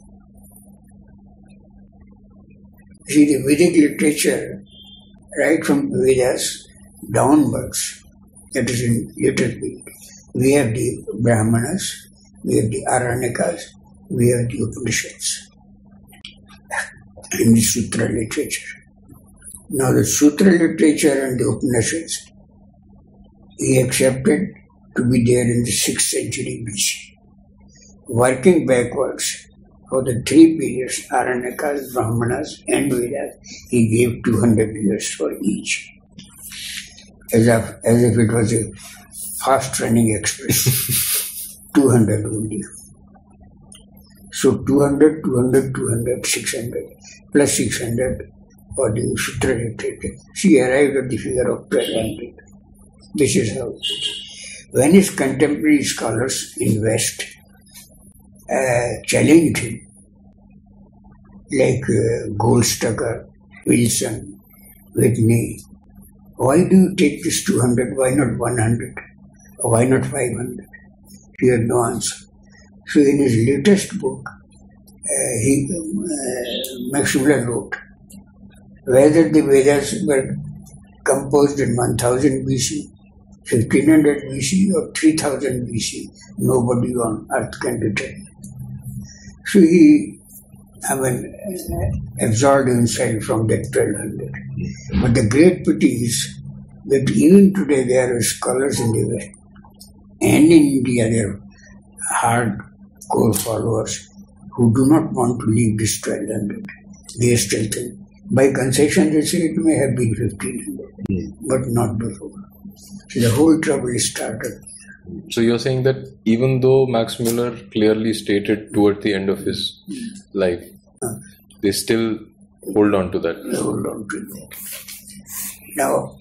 See, the Vedic literature, right from the Vedas downwards, that is in later period, we have the Brahmanas, we have the Aranyakas, we have the Upanishads, and the Sutra literature. Now the Sutra literature and the Upanishads, he accepted to be there in the sixth century B C. Working backwards, for the three periods, Aranyakas, Brahmanas and Vedas, he gave two hundred years for each. As if, as if it was a fast-running express. two hundred only. So two hundred, two hundred, two hundred, six hundred, plus six hundred for the Sutra literature. She arrived at the figure of twelve hundred. This is how. When his contemporary scholars in West uh, challenged him, like uh, Goldstucker, Wilson, Whitney, why do you take this two hundred, why not one hundred, or why not five hundred? He had no answer. So in his latest book, uh, he, uh, Max Müller wrote, whether the Vedas were composed in one thousand B C, fifteen hundred B C or three thousand B C, nobody on earth can determine. So he, I mean, uh, absorbed himself from that twelve hundred. But the great pity is that even today there are scholars in the West and in India, there are hardcore followers who do not want to leave this twelve hundred. They still think. By concession, they say it may have been fifteen hundred, mm. but not before. So the whole trouble started. So you're saying that even though Max Müller clearly stated toward the end of his mm. life, uh, they still hold on to that. They hold on to that. Now,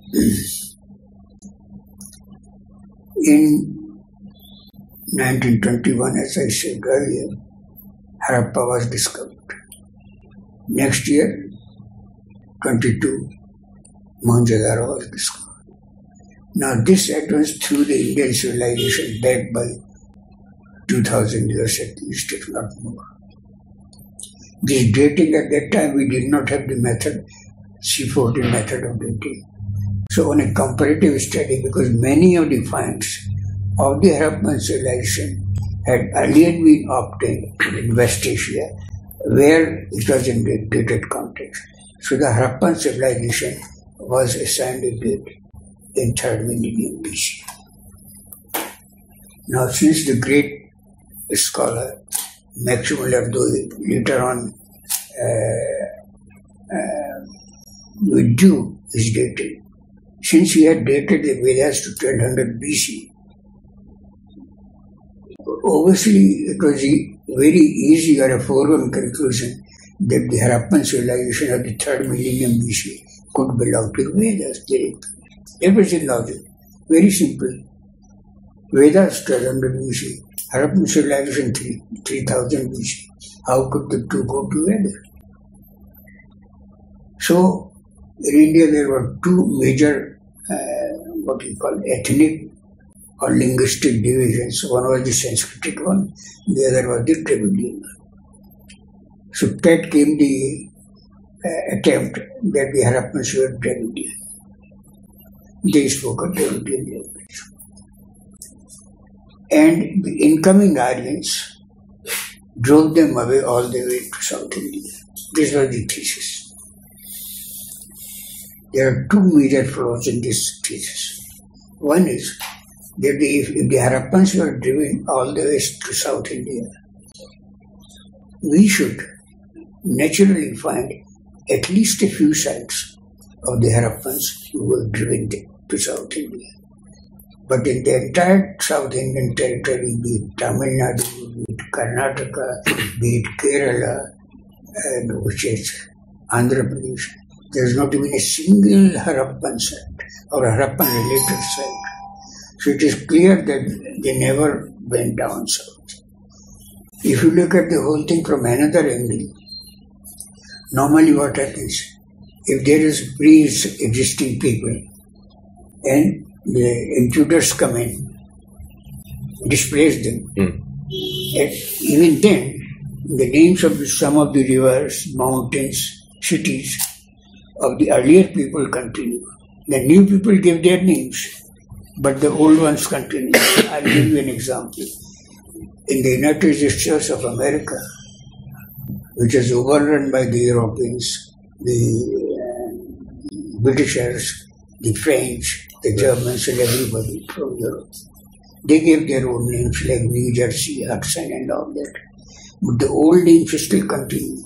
in nineteen twenty-one, as I said earlier, Harappa was discovered. Next year, twenty-two, Mohenjo-daro was discovered. Now this advance through the Indian civilization back by two thousand years at least, if not more. This dating at that time, we did not have the method, C fourteen method of dating. So on a comparative study, because many of the finds of the Harappan civilization had earlier been obtained in West Asia, where it was in the dated context. So the Harappan civilization was assigned a date in third millennium B C. Now, since the great scholar Max Müller, though later on uh, uh, withdrew his dating, since he had dated the Vedas to twelve hundred B C, obviously it was very easy or a foregone conclusion that the Harappan civilization of the third millennium B C could belong to Vedas. That was the logic. Very simple. Vedas twelve hundred B C, Harappan civilization three thousand B C. How could the two go together? So, in India there were two major, uh, what we call ethnic or linguistic divisions. One was the Sanskritic one, the other was the Dravidian one. So that came the uh, attempt that the Harappans were Dravidian. They spoke a Dravidian language. And the incoming Aryans drove them away all the way to South India. This was the thesis. There are two major flaws in this thesis. One is that the, if, if the Harappans were driven all the way to South India, we should naturally find at least a few sites of the Harappans who were driven to South India. But in the entire South Indian territory, be it Tamil Nadu, be it Karnataka, be it Kerala, and which is Andhra Pradesh, there is not even a single Harappan site or Harappan related site. So it is clear that they never went down south. If you look at the whole thing from another angle, normally what happens, if there is pre-existing people and the intruders come in, displace them, mm. and even then, the names of the, some of the rivers, mountains, cities of the earlier people continue. The new people give their names, but the old ones continue. I'll give you an example. In the United States of America, which is overrun by the Europeans, the uh, Britishers, the French, the Germans, and everybody from Europe, they gave their own names like New Jersey, Hudson, and all that. But the old names still continue.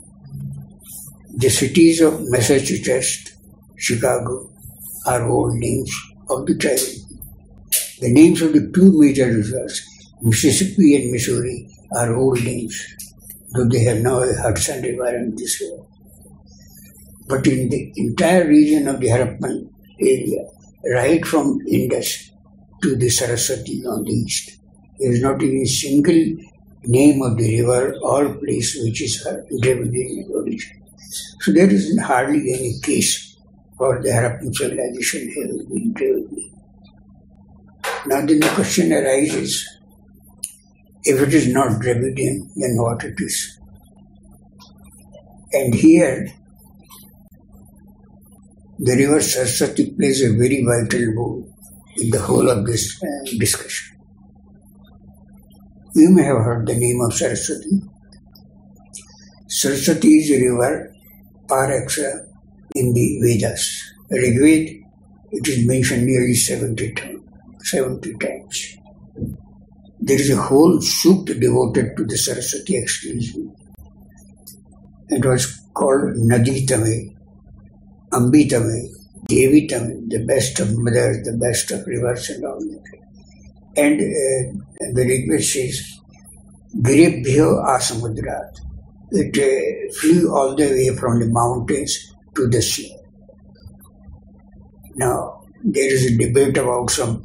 The cities of Massachusetts, Chicago are old names of the tribe. The names of the two major rivers, Mississippi and Missouri, are old names, though they have now a Hudson River and this river. But in the entire region of the Harappan area, right from Indus to the Saraswati on the east, there is not even a single name of the river or place which is Dravidian in origin. So there is hardly any case for the Harappan civilization having been Dravidian. Now then the question arises, if it is not Dravidian, then what it is? And here, the river Saraswati plays a very vital role in the whole of this uh, discussion. You may have heard the name of Saraswati. Saraswati is a river par excellence in the Vedas. Rigved, it is mentioned nearly seventy times. seventy times. There is a whole sukta devoted to the Saraswati exclusively. It was called Naditame, Ambitame, Devitame, the best of mothers, the best of rivers and all that. And uh, the Rigved says, Girebhyo Asamudrat. It uh, flew all the way from the mountains to the sea. Now, there is a debate about some,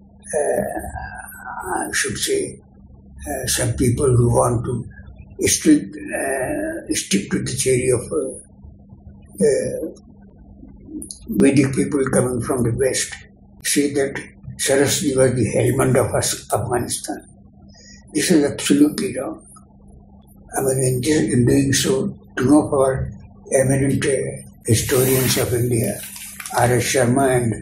uh, I should say, uh, some people who want to still uh, stick to the theory of uh, uh, Vedic people coming from the West, say that Saraswati was the Helmand of Afghanistan. This is absolutely wrong. I mean, in, this, in doing so, two of our eminent uh, historians of India, R S Sharma and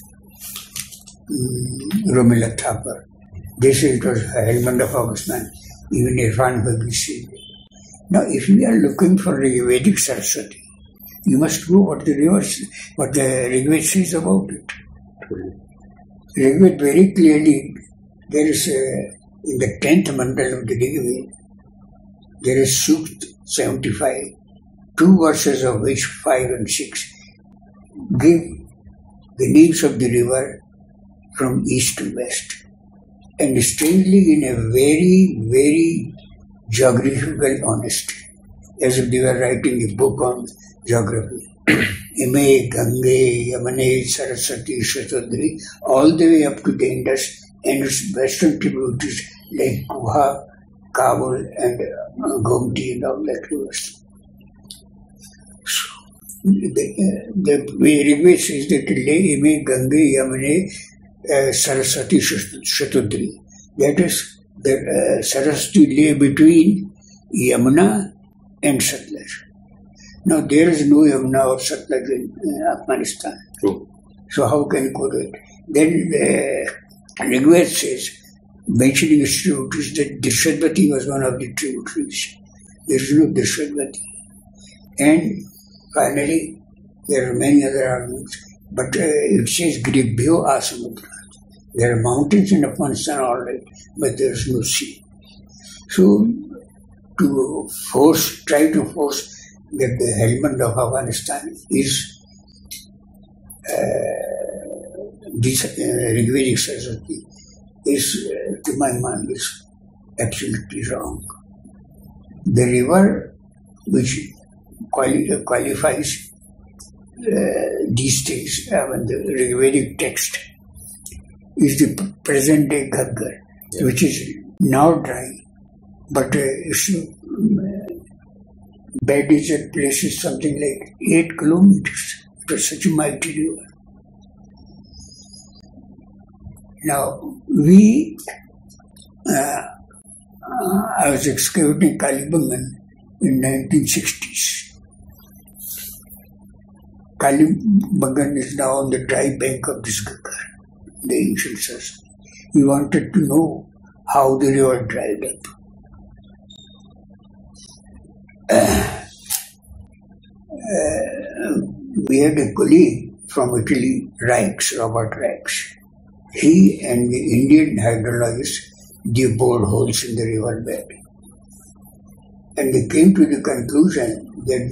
um, Romila Thapar, they say it was Helmand of Afghanistan, even Irfan Babi said. Now, if we are looking for a Vedic Saraswati, you must go what the rivers, what the Rigved says about it. Rigved very clearly, there is a, in the tenth mandal of the Rigved, there is Sukt seventy-five, two verses of which five and six give the names of the river from east to west. And strangely in a very, very geographical honesty, as if they were writing a book on geography. Ime, Gange, Yamane, Saraswati, Shatadri, all the way up to the Indus and its western tributaries like Kuha, Kabul and uh, Gomti and all that rivers. So, the, uh, the way Rigved says that Le, Ime, Gange, Yamane, uh, Saraswati Shatudri. That is, the uh, Saraswati lay between Yamuna and Satluj. Now there is no Yamuna or Satluj in uh, Afghanistan. True. So how can you quote it? Then the Rigved says, mentioning its tributaries, that Drishadvati was one of the tributaries. There is no Drishadvati. And finally, there are many other arguments, but uh, it says Gribhyo Asamudra. There are mountains in Afghanistan, all right, but there is no sea. So, to force, try to force that the Helmand of Afghanistan is uh, this uh, Rigvedic Saraswati is, uh, to my mind, is absolutely wrong. The river which quali qualifies uh, these things, I mean, the Rigvedic text, is the present day Ghaggar, yeah. which is now dry, but uh, its uh, bed is at places something like eight kilometers. It was such a mighty river. Now, we, uh, uh, I was excavating Kalibangan in nineteen sixties. Kalibangan is now on the dry bank of this Ghaggar, the ancient source. We wanted to know how the river dried up. Uh, uh, we had a colleague from Italy, Raix, Robert Raix. He and the Indian hydrologist, they bored holes in the river bed. And they came to the conclusion that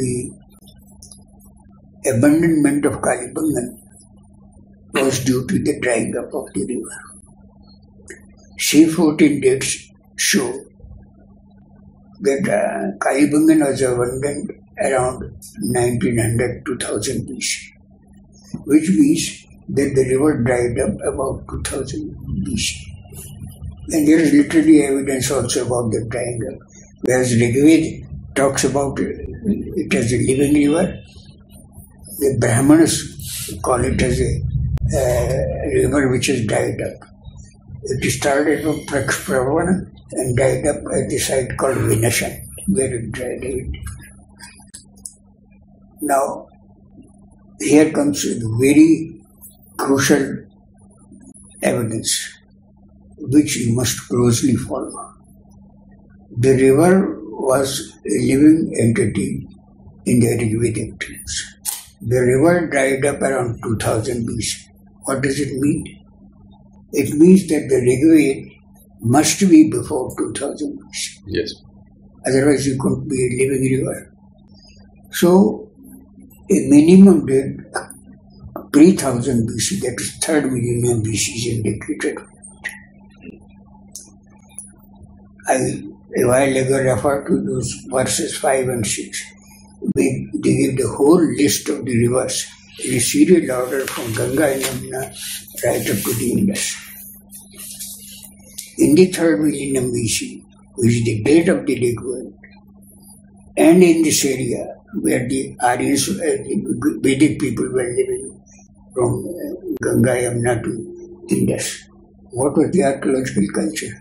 the abandonment of Kalibangan was due to the drying up of the river. C fourteen dates show that uh, Kalibangan was abandoned around nineteen hundred to two thousand B C, which means that the river dried up about two thousand B C. And there is literally evidence also about the drying up. Whereas Rigved talks about it as a living river, the Brahmanas call it as a uh, river which has dried up. It started from Prakshpravana and dried up at the site called Vinashan, where it dried up. Now, here comes very crucial evidence which you must closely follow. The river was a living entity in the Rigvedic times. The river dried up around two thousand B C. What does it mean? It means that the Rigved must be before two thousand B C. Yes. Otherwise, you couldn't be a living river. So, a minimum date three thousand B C, that is third millennium B C, is indicated. I, a while ago, referred to those verses five and six. We, they give the whole list of the rivers in a serial order from Ganga and Yamuna right up to the Indus. In the third millennium B C, which is the date of the Rigved, and in this area where the Aryans, uh, the Vedic people were living from uh, Ganga Yamuna to Indus, what was the archaeological culture?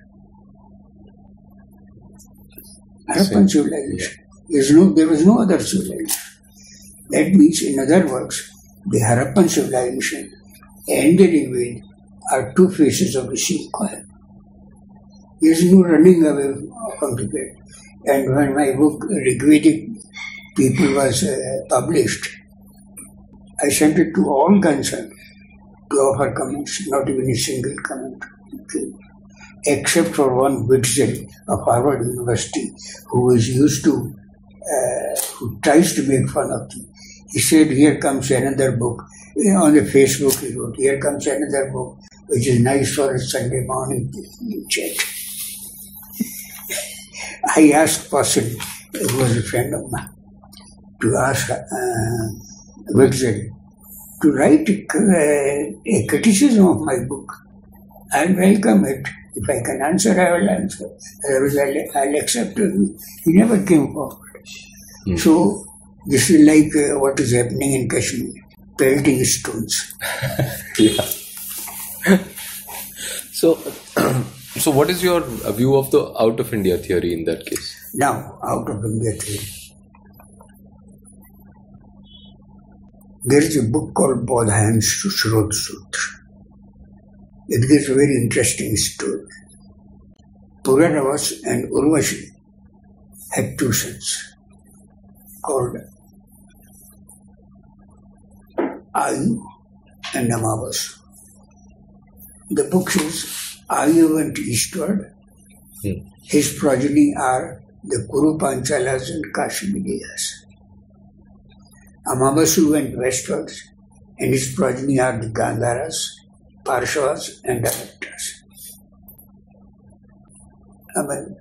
Harappan civilization. No, there was no other civilization. That means, in other words, the Harappan civilization and the Rigved are two faces of the same coin. There is no running away from the fact. And when my book Rigvedic People was uh, published, I sent it to all concerned to offer comments, not even a single comment. Okay. Except for one Witzel of Harvard University, who is used to, uh, who tries to make fun of me. He said, here comes another book. You know, on the Facebook he wrote, here comes another book, which is nice for a Sunday morning chat. I asked Posson, who was a friend of mine, to ask uh, Witzel to write a, a criticism of my book. I'll welcome it. If I can answer, I will answer. Otherwise, I'll, I'll accept it. He never came forward. Mm. So, this is like uh, what is happening in Kashmir, pelting stones. Yeah. So, so what is your view of the out of India theory in that case? Now, out of India theory. There is a book called Bodhayans to Shrot Sutra. It gives a very interesting story. Puranavas and Urvashi had two sons called Ayu and Namavasu. The book says Ayu went eastward. Hmm. His progeny are the Kuru Panchalas and Kashmiris. Amavasu went westwards, and his progeny are the Gandharas, Parshvas, and Arattas. I mean,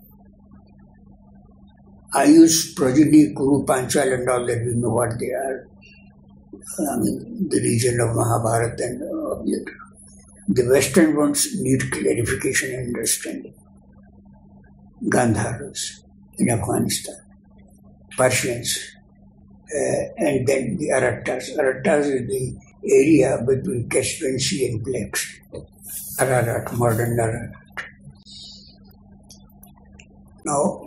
Ayu's progeny, Kuru, Panchal, and all that, we know what they are. I mean, the region of Mahabharata and all that. The Western ones need clarification and understanding. Gandharas in Afghanistan, Persians, uh, and then the Arattas. Arattas is the area between Caspian Sea and Black Sea. Ararat, modern Ararat. Now,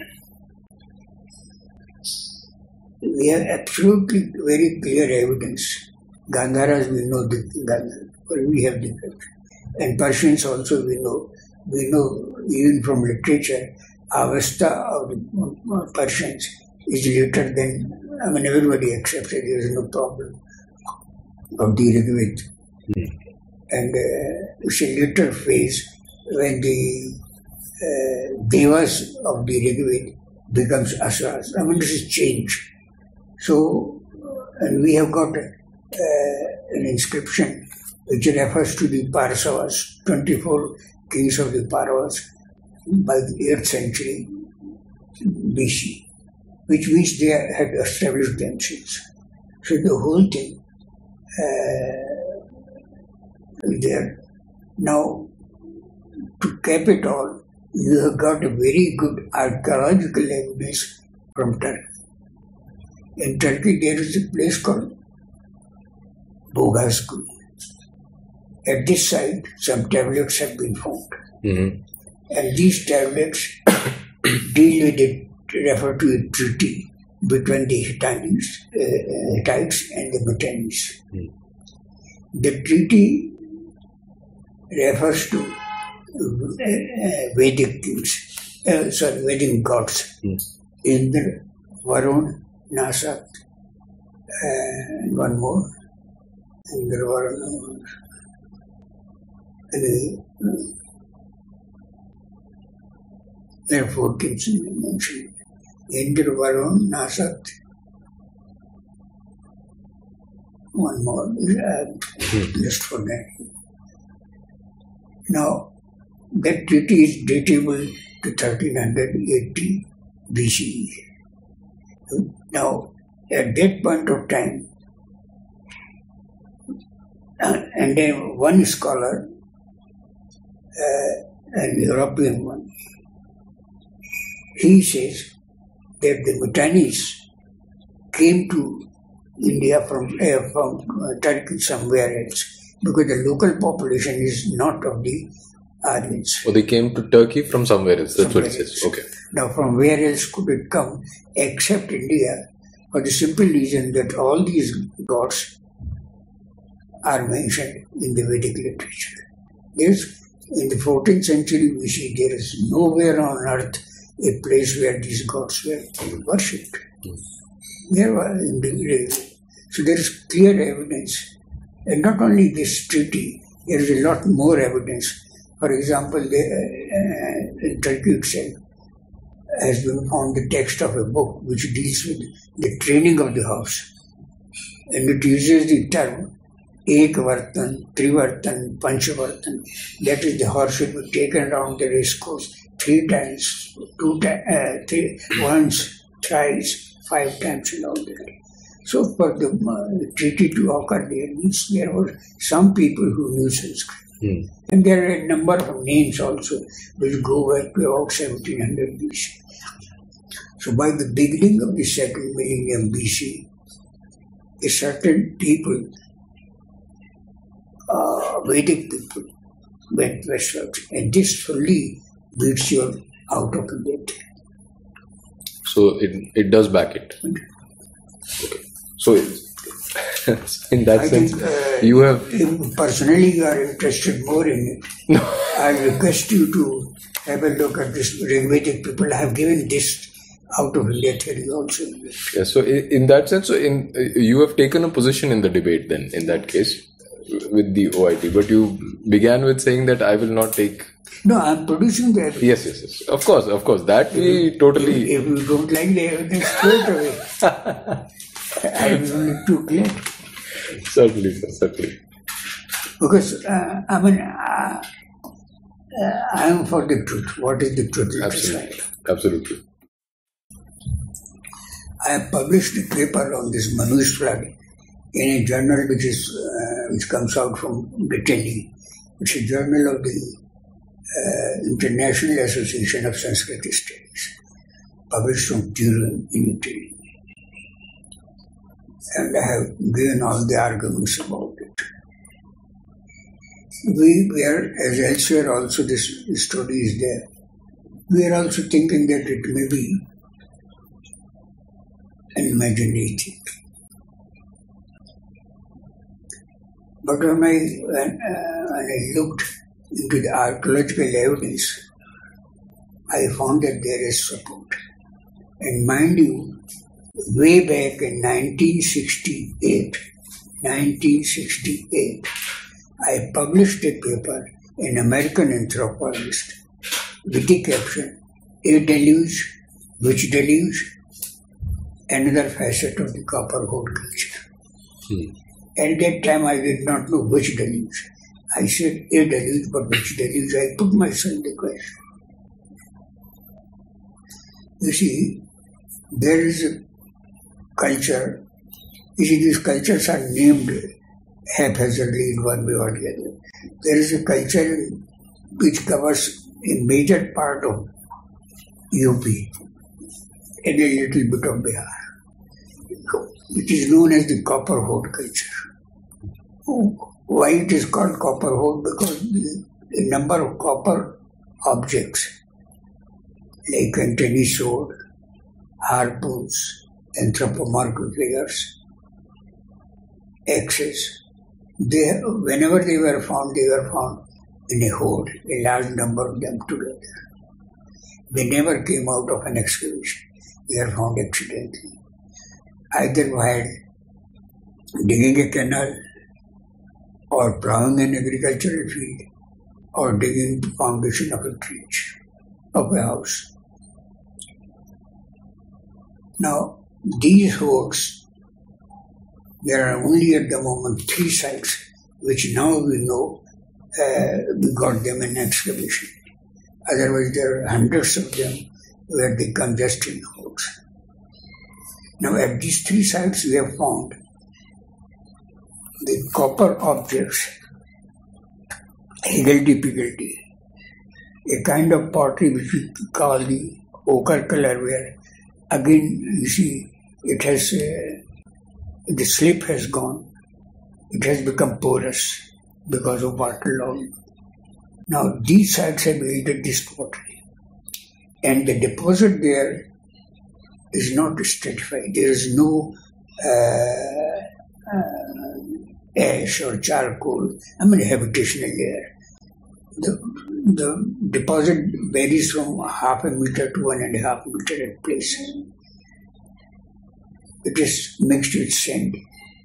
we have absolutely very clear evidence. Gandharas, we know the Gandharas, but we have the and Persians also we know. We know even from literature, Avastha of the Persians is later than, I mean, everybody accepts it, there is no problem of the Rig Veda. Mm. And uh, it's a later phase when the uh, Devas of the Rig Veda becomes Asuras. I mean, this is change. So, and we have got uh, an inscription which refers to the Parsavas, twenty-four kings of the Paravas by the eighth century B C, which means they had established themselves. So the whole thing uh, is there. Now, to cap it all, you have got a very good archaeological evidence from Turkey. In Turkey, there is a place called Boghazköy. At this site, some tablets have been found. Mm-hmm. And these tablets deal with it, refer to a treaty between the Hittites, uh, Hittites and the Mitannies. Mm-hmm. The treaty refers to uh, Vedic kings, uh, sorry, Vedic gods. Mm-hmm. Indra, Varun, Nasat, and one more. Indra, Varun, uh, there are four kings mentioned. Indra, Varun, Nasat, one more, uh, just for that. Now, that treaty is datable to thirteen eighty B C E. Now, at that point of time, uh, and then one scholar, uh, an European one, he says that the Mitannies came to India from, uh, from uh, Turkey somewhere else because the local population is not of the Aryans. Oh, they came to Turkey from somewhere else, that's somewhere what it says. Else. Okay. Now, from where else could it come except India for the simple reason that all these gods are mentioned in the Vedic literature. There's, in the fourteenth century B C, there is nowhere on earth a place where these gods were worshipped. Mm. There were in the, so there is clear evidence. And not only this treaty, there is a lot more evidence. For example, the, uh, in Turkey itself has been found the text of a book which deals with the training of the horse. And it uses the term Ekvartan, Trivartan, Panchavartan. That is, the horse should be taken around the race course three times, two times, uh, three, once, thrice, five times and all that. So for the uh, treaty to occur, there means there were some people who knew Sanskrit. Hmm. And there are a number of names also which go back to about seventeen hundred B C. So by the beginning of the second millennium B C, a certain people, uh, Vedic people, went westwards. And this fully beats your out of India theory. So it, it does back it. Okay. So in that I sense, think, uh, you have... If personally you are interested more in it, I request you to have a look at this Rigvedic people. I have given this out of India theory also. Yeah, so in, in that sense, so in you have taken a position in the debate then, in that case, with the O I T, but you began with saying that I will not take... No, I am producing the evidence. Yes, yes, yes. Of course, of course. That we totally... If you don't like the evidence, throw it away. I will need to clear. Certainly, sir, certainly. Because, uh, I mean, uh, uh, I am for the truth. What is the truth? Absolutely. Absolutely. I have published a paper on this Manu's flood in a journal which is uh, which comes out from Brittany. It's a journal of the uh, International Association of Sanskrit Studies, published from Turin in Italy. And I have given all the arguments about it. We, we are, as elsewhere also this story is there, we are also thinking that it may be an imaginary thing. But when I, when, uh, when I looked into the archaeological evidence, I found that there is support. And mind you, way back in nineteen sixty-eight, nineteen sixty-eight, I published a paper in American Anthropologist with the caption, A Deluge, Which Deluge? Another facet of the copper gold culture. Hmm. At that time I did not know which deluge. I said a deluge, but which deluge? I put myself the question. You see, there is a culture. You see, these cultures are named haphazardly in one way or the other. There is a culture which covers a major part of U P and a little bit of Bihar. It is known as the copper hoard culture. Why it is called copper hoard? Because the, the number of copper objects like antennae sword, harpoons, anthropomorphic figures, axes, they, whenever they were found, they were found in a hoard, a large number of them together. They never came out of an excavation. They are found accidentally, either while digging a canal, or plowing an agricultural field, or digging the foundation of a trench, of a house. Now, these hoards, there are only at the moment three sites which now we know uh, we got them in excavation. Otherwise, there are hundreds of them where they come just in hoards. Now, at these three sites, we have found the copper objects, higgledy-piggledy, a kind of pottery which we call the ochre color, where again, you see, it has, uh, the slip has gone, it has become porous because of waterlogging. Now, these sites have aided this pottery, and the deposit there is not stratified. There is no uh, uh, ash or charcoal, I mean habitational layer. The, the deposit varies from half a meter to one and a half meter at places. It is mixed with sand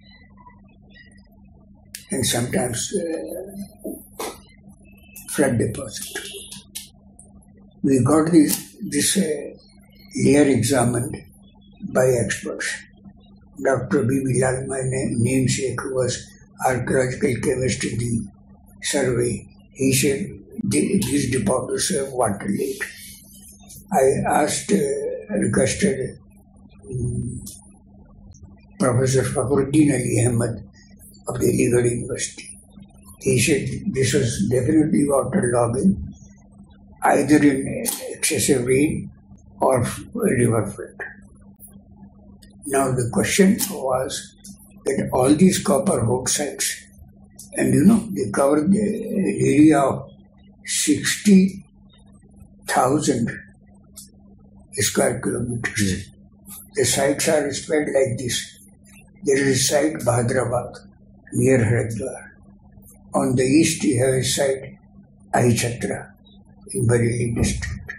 and sometimes uh, flood deposit. We got this, this uh, layer examined by experts. Doctor B Lal, my name, namesake, who was archaeological chemist in the survey, he said these deposits have water lake. I asked, uh, requested um, Professor Fakhruddin Ali Ahmed of the Legal University. He said this was definitely waterlogging, either in excessive rain or river flood. Now the question was that all these copper hoard sites, and you know, they cover the area of sixty thousand square kilometers. Mm. The sites are spread like this. There is a site Bhadrabad near Haridwar. On the east you have a site Aichatra in Bareilly district.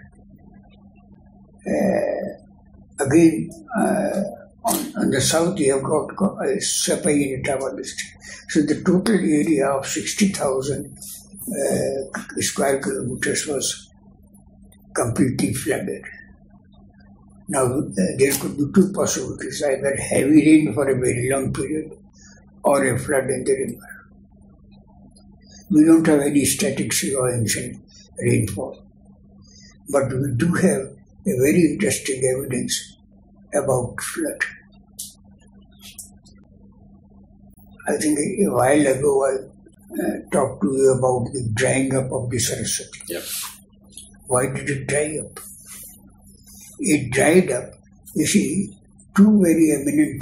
Uh, again, uh, on, on the south you have got uh, Sapai in Etawah district. So the total area of sixty thousand uh, square kilometers was completely flooded. Now, uh, there could be two possibilities, either heavy rain for a very long period or a flood in the river. We don't have any statistics or ancient rainfall, but we do have a very interesting evidence about flood. I think a while ago I uh, talked to you about the drying up of the Saraswati. Yeah. Why did it dry up? It dried up. You see, two very eminent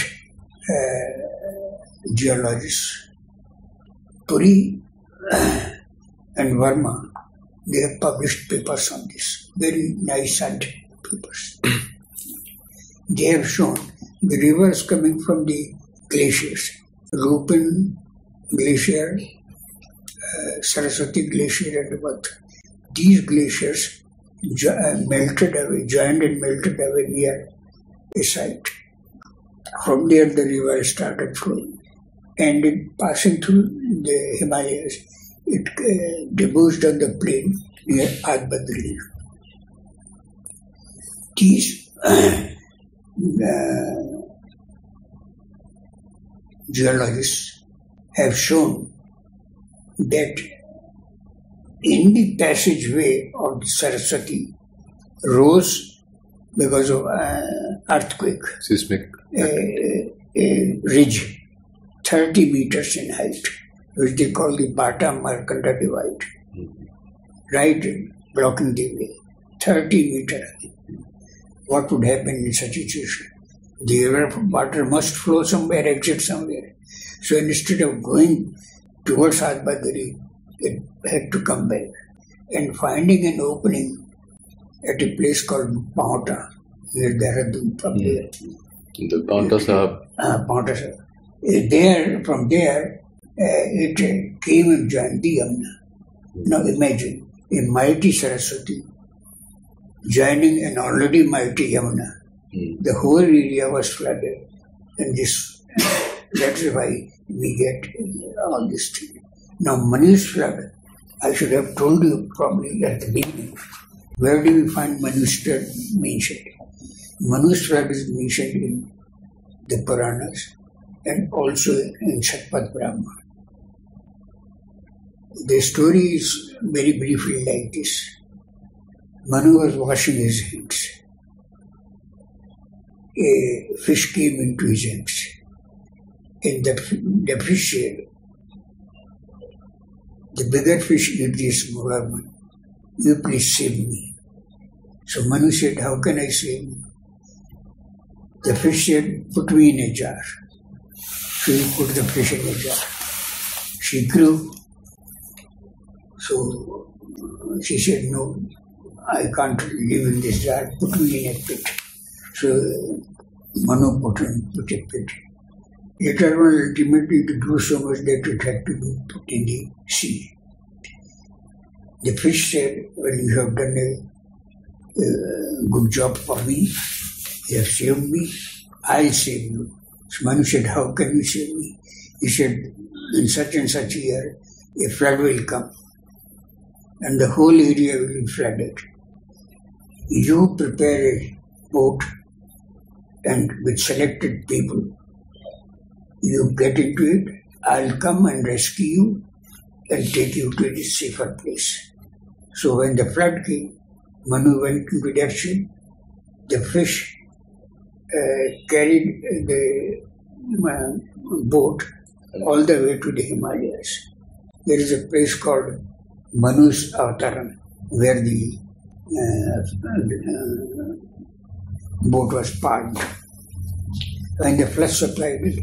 uh, geologists, Puri and Verma, they have published papers on this, very nice scientific papers. They have shown the rivers coming from the glaciers, Rupin Glacier, uh, Saraswati Glacier and what. These glaciers melted away, joined and melted away near a site. From there the river started flowing, and it passing through the Himalayas, it uh, debouched on the plain near Adbadri. These uh, uh, geologists have shown that in the passageway of the Saraswati rose because of uh, earthquake, seismic, a, a ridge thirty meters in height, which they call the Bata Markanda Divide, mm-hmm. right, blocking the way, thirty meters. What would happen in such a situation? The river water must flow somewhere, exit somewhere. So instead of going towards Adbadri, it had to come back. And finding an opening at a place called Paunta, near Dehradun, from there. The Paunta Sahib. Uh, Paunta Sahib. There, from there, uh, it uh, came and joined the Yamuna. Now imagine, a mighty Saraswati joining an already mighty Yamuna. Mm. The whole area was flooded. And this, that's why we get all this thing. Now, Manu's flood, I should have told you probably at the beginning. Where do we find Manu's flood mentioned? Manu's flood is mentioned in the Puranas and also in Shatpat Brahma. The story is very briefly like this. Manu was washing his hands. A fish came into his hands. In the, the fish said, the bigger fish eat the smaller one. You please save me. So Manu said, how can I save you? The fish said, put me in a jar. So he put the fish in a jar. She grew. So she said, no, I can't live in this jar. Put me in a pit. So Manu put in put a pit. Later on, ultimately, it grew so much that it had to be put in the sea. The fish said, well, you have done a uh, good job for me. You have saved me. I'll save you. So Manu said, how can you save me? He said, in such and such a year, a flood will come. And the whole area will be flooded. You prepare a boat and with selected people, you get into it, I'll come and rescue you and take you to a safer place. So when the flood came, Manu went into the action. The fish uh, carried the uh, boat all the way to the Himalayas. There is a place called Manu's Avtaran, where the uh, uh, boat was parked. When the flood subsided,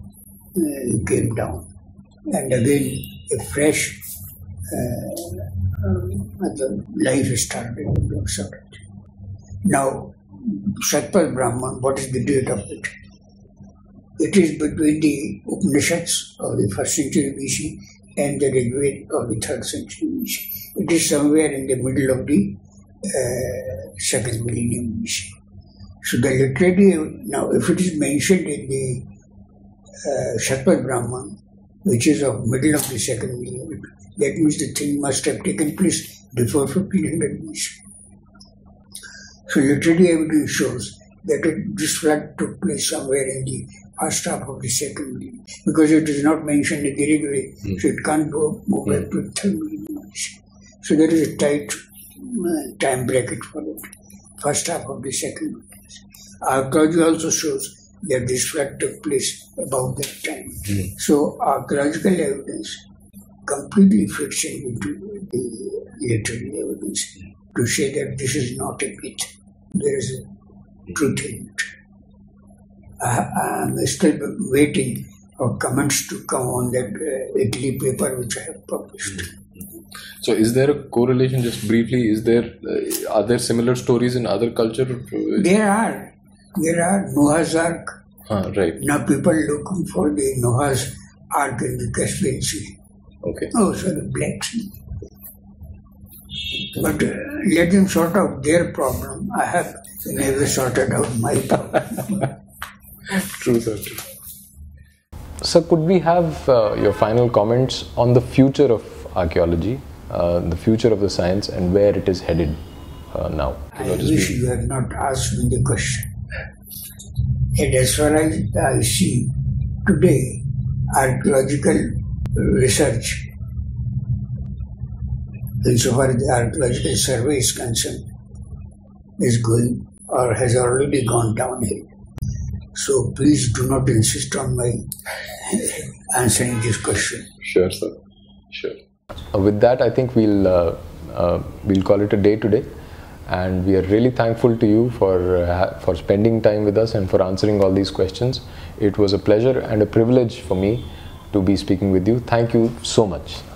uh, came down, and again a fresh uh, uh, the life started of Sarat. Now, Satpal Brahman, what is the date of it? It is between the Upanishads of the first century B C and the Rigveda of the third century B C. It is somewhere in the middle of the uh, second millennium B C. So the literary, now if it is mentioned in the uh, Satpal Brahman, which is of middle of the second millennium, that means the thing must have taken place before fifteen hundred B C. So literary evidence shows that it, this flood took place somewhere in the first half of the second millennium, because it is not mentioned in the Rigveda, mm. so it can't go, go mm. back to the third millennium. So there is a tight uh, time bracket for it, first half of the second millennium. Archaeology also shows that this flood took place about that time. Mm. So archaeological evidence completely fits into the literary evidence to say that this is not a myth. There is a truth in it. I am still waiting for comments to come on that uh, Italy paper which I have published. Mm-hmm. So, is there a correlation? Just briefly, is there uh, are there similar stories in other culture? There are. There are Noah's Ark. Ah, right. Now people looking for the Noah's Ark in the Caspian Sea. Okay. Oh, sorry, Black Sea. But uh, let them sort out their problem. I have never sorted out my problem. True, sir. True. Sir, could we have uh, your final comments on the future of archaeology, uh, the future of the science, and where it is headed uh, now? I wish you had not asked me the question. And as far as I see today, archaeological research, insofar as the Archaeological Survey is concerned, is going or has already gone downhill. So please do not insist on my answering this question. Sure, sir. Sure. Uh, with that, I think we'll uh, uh, we'll call it a day today, and we are really thankful to you for uh, for spending time with us and for answering all these questions. It was a pleasure and a privilege for me to be speaking with you. Thank you so much.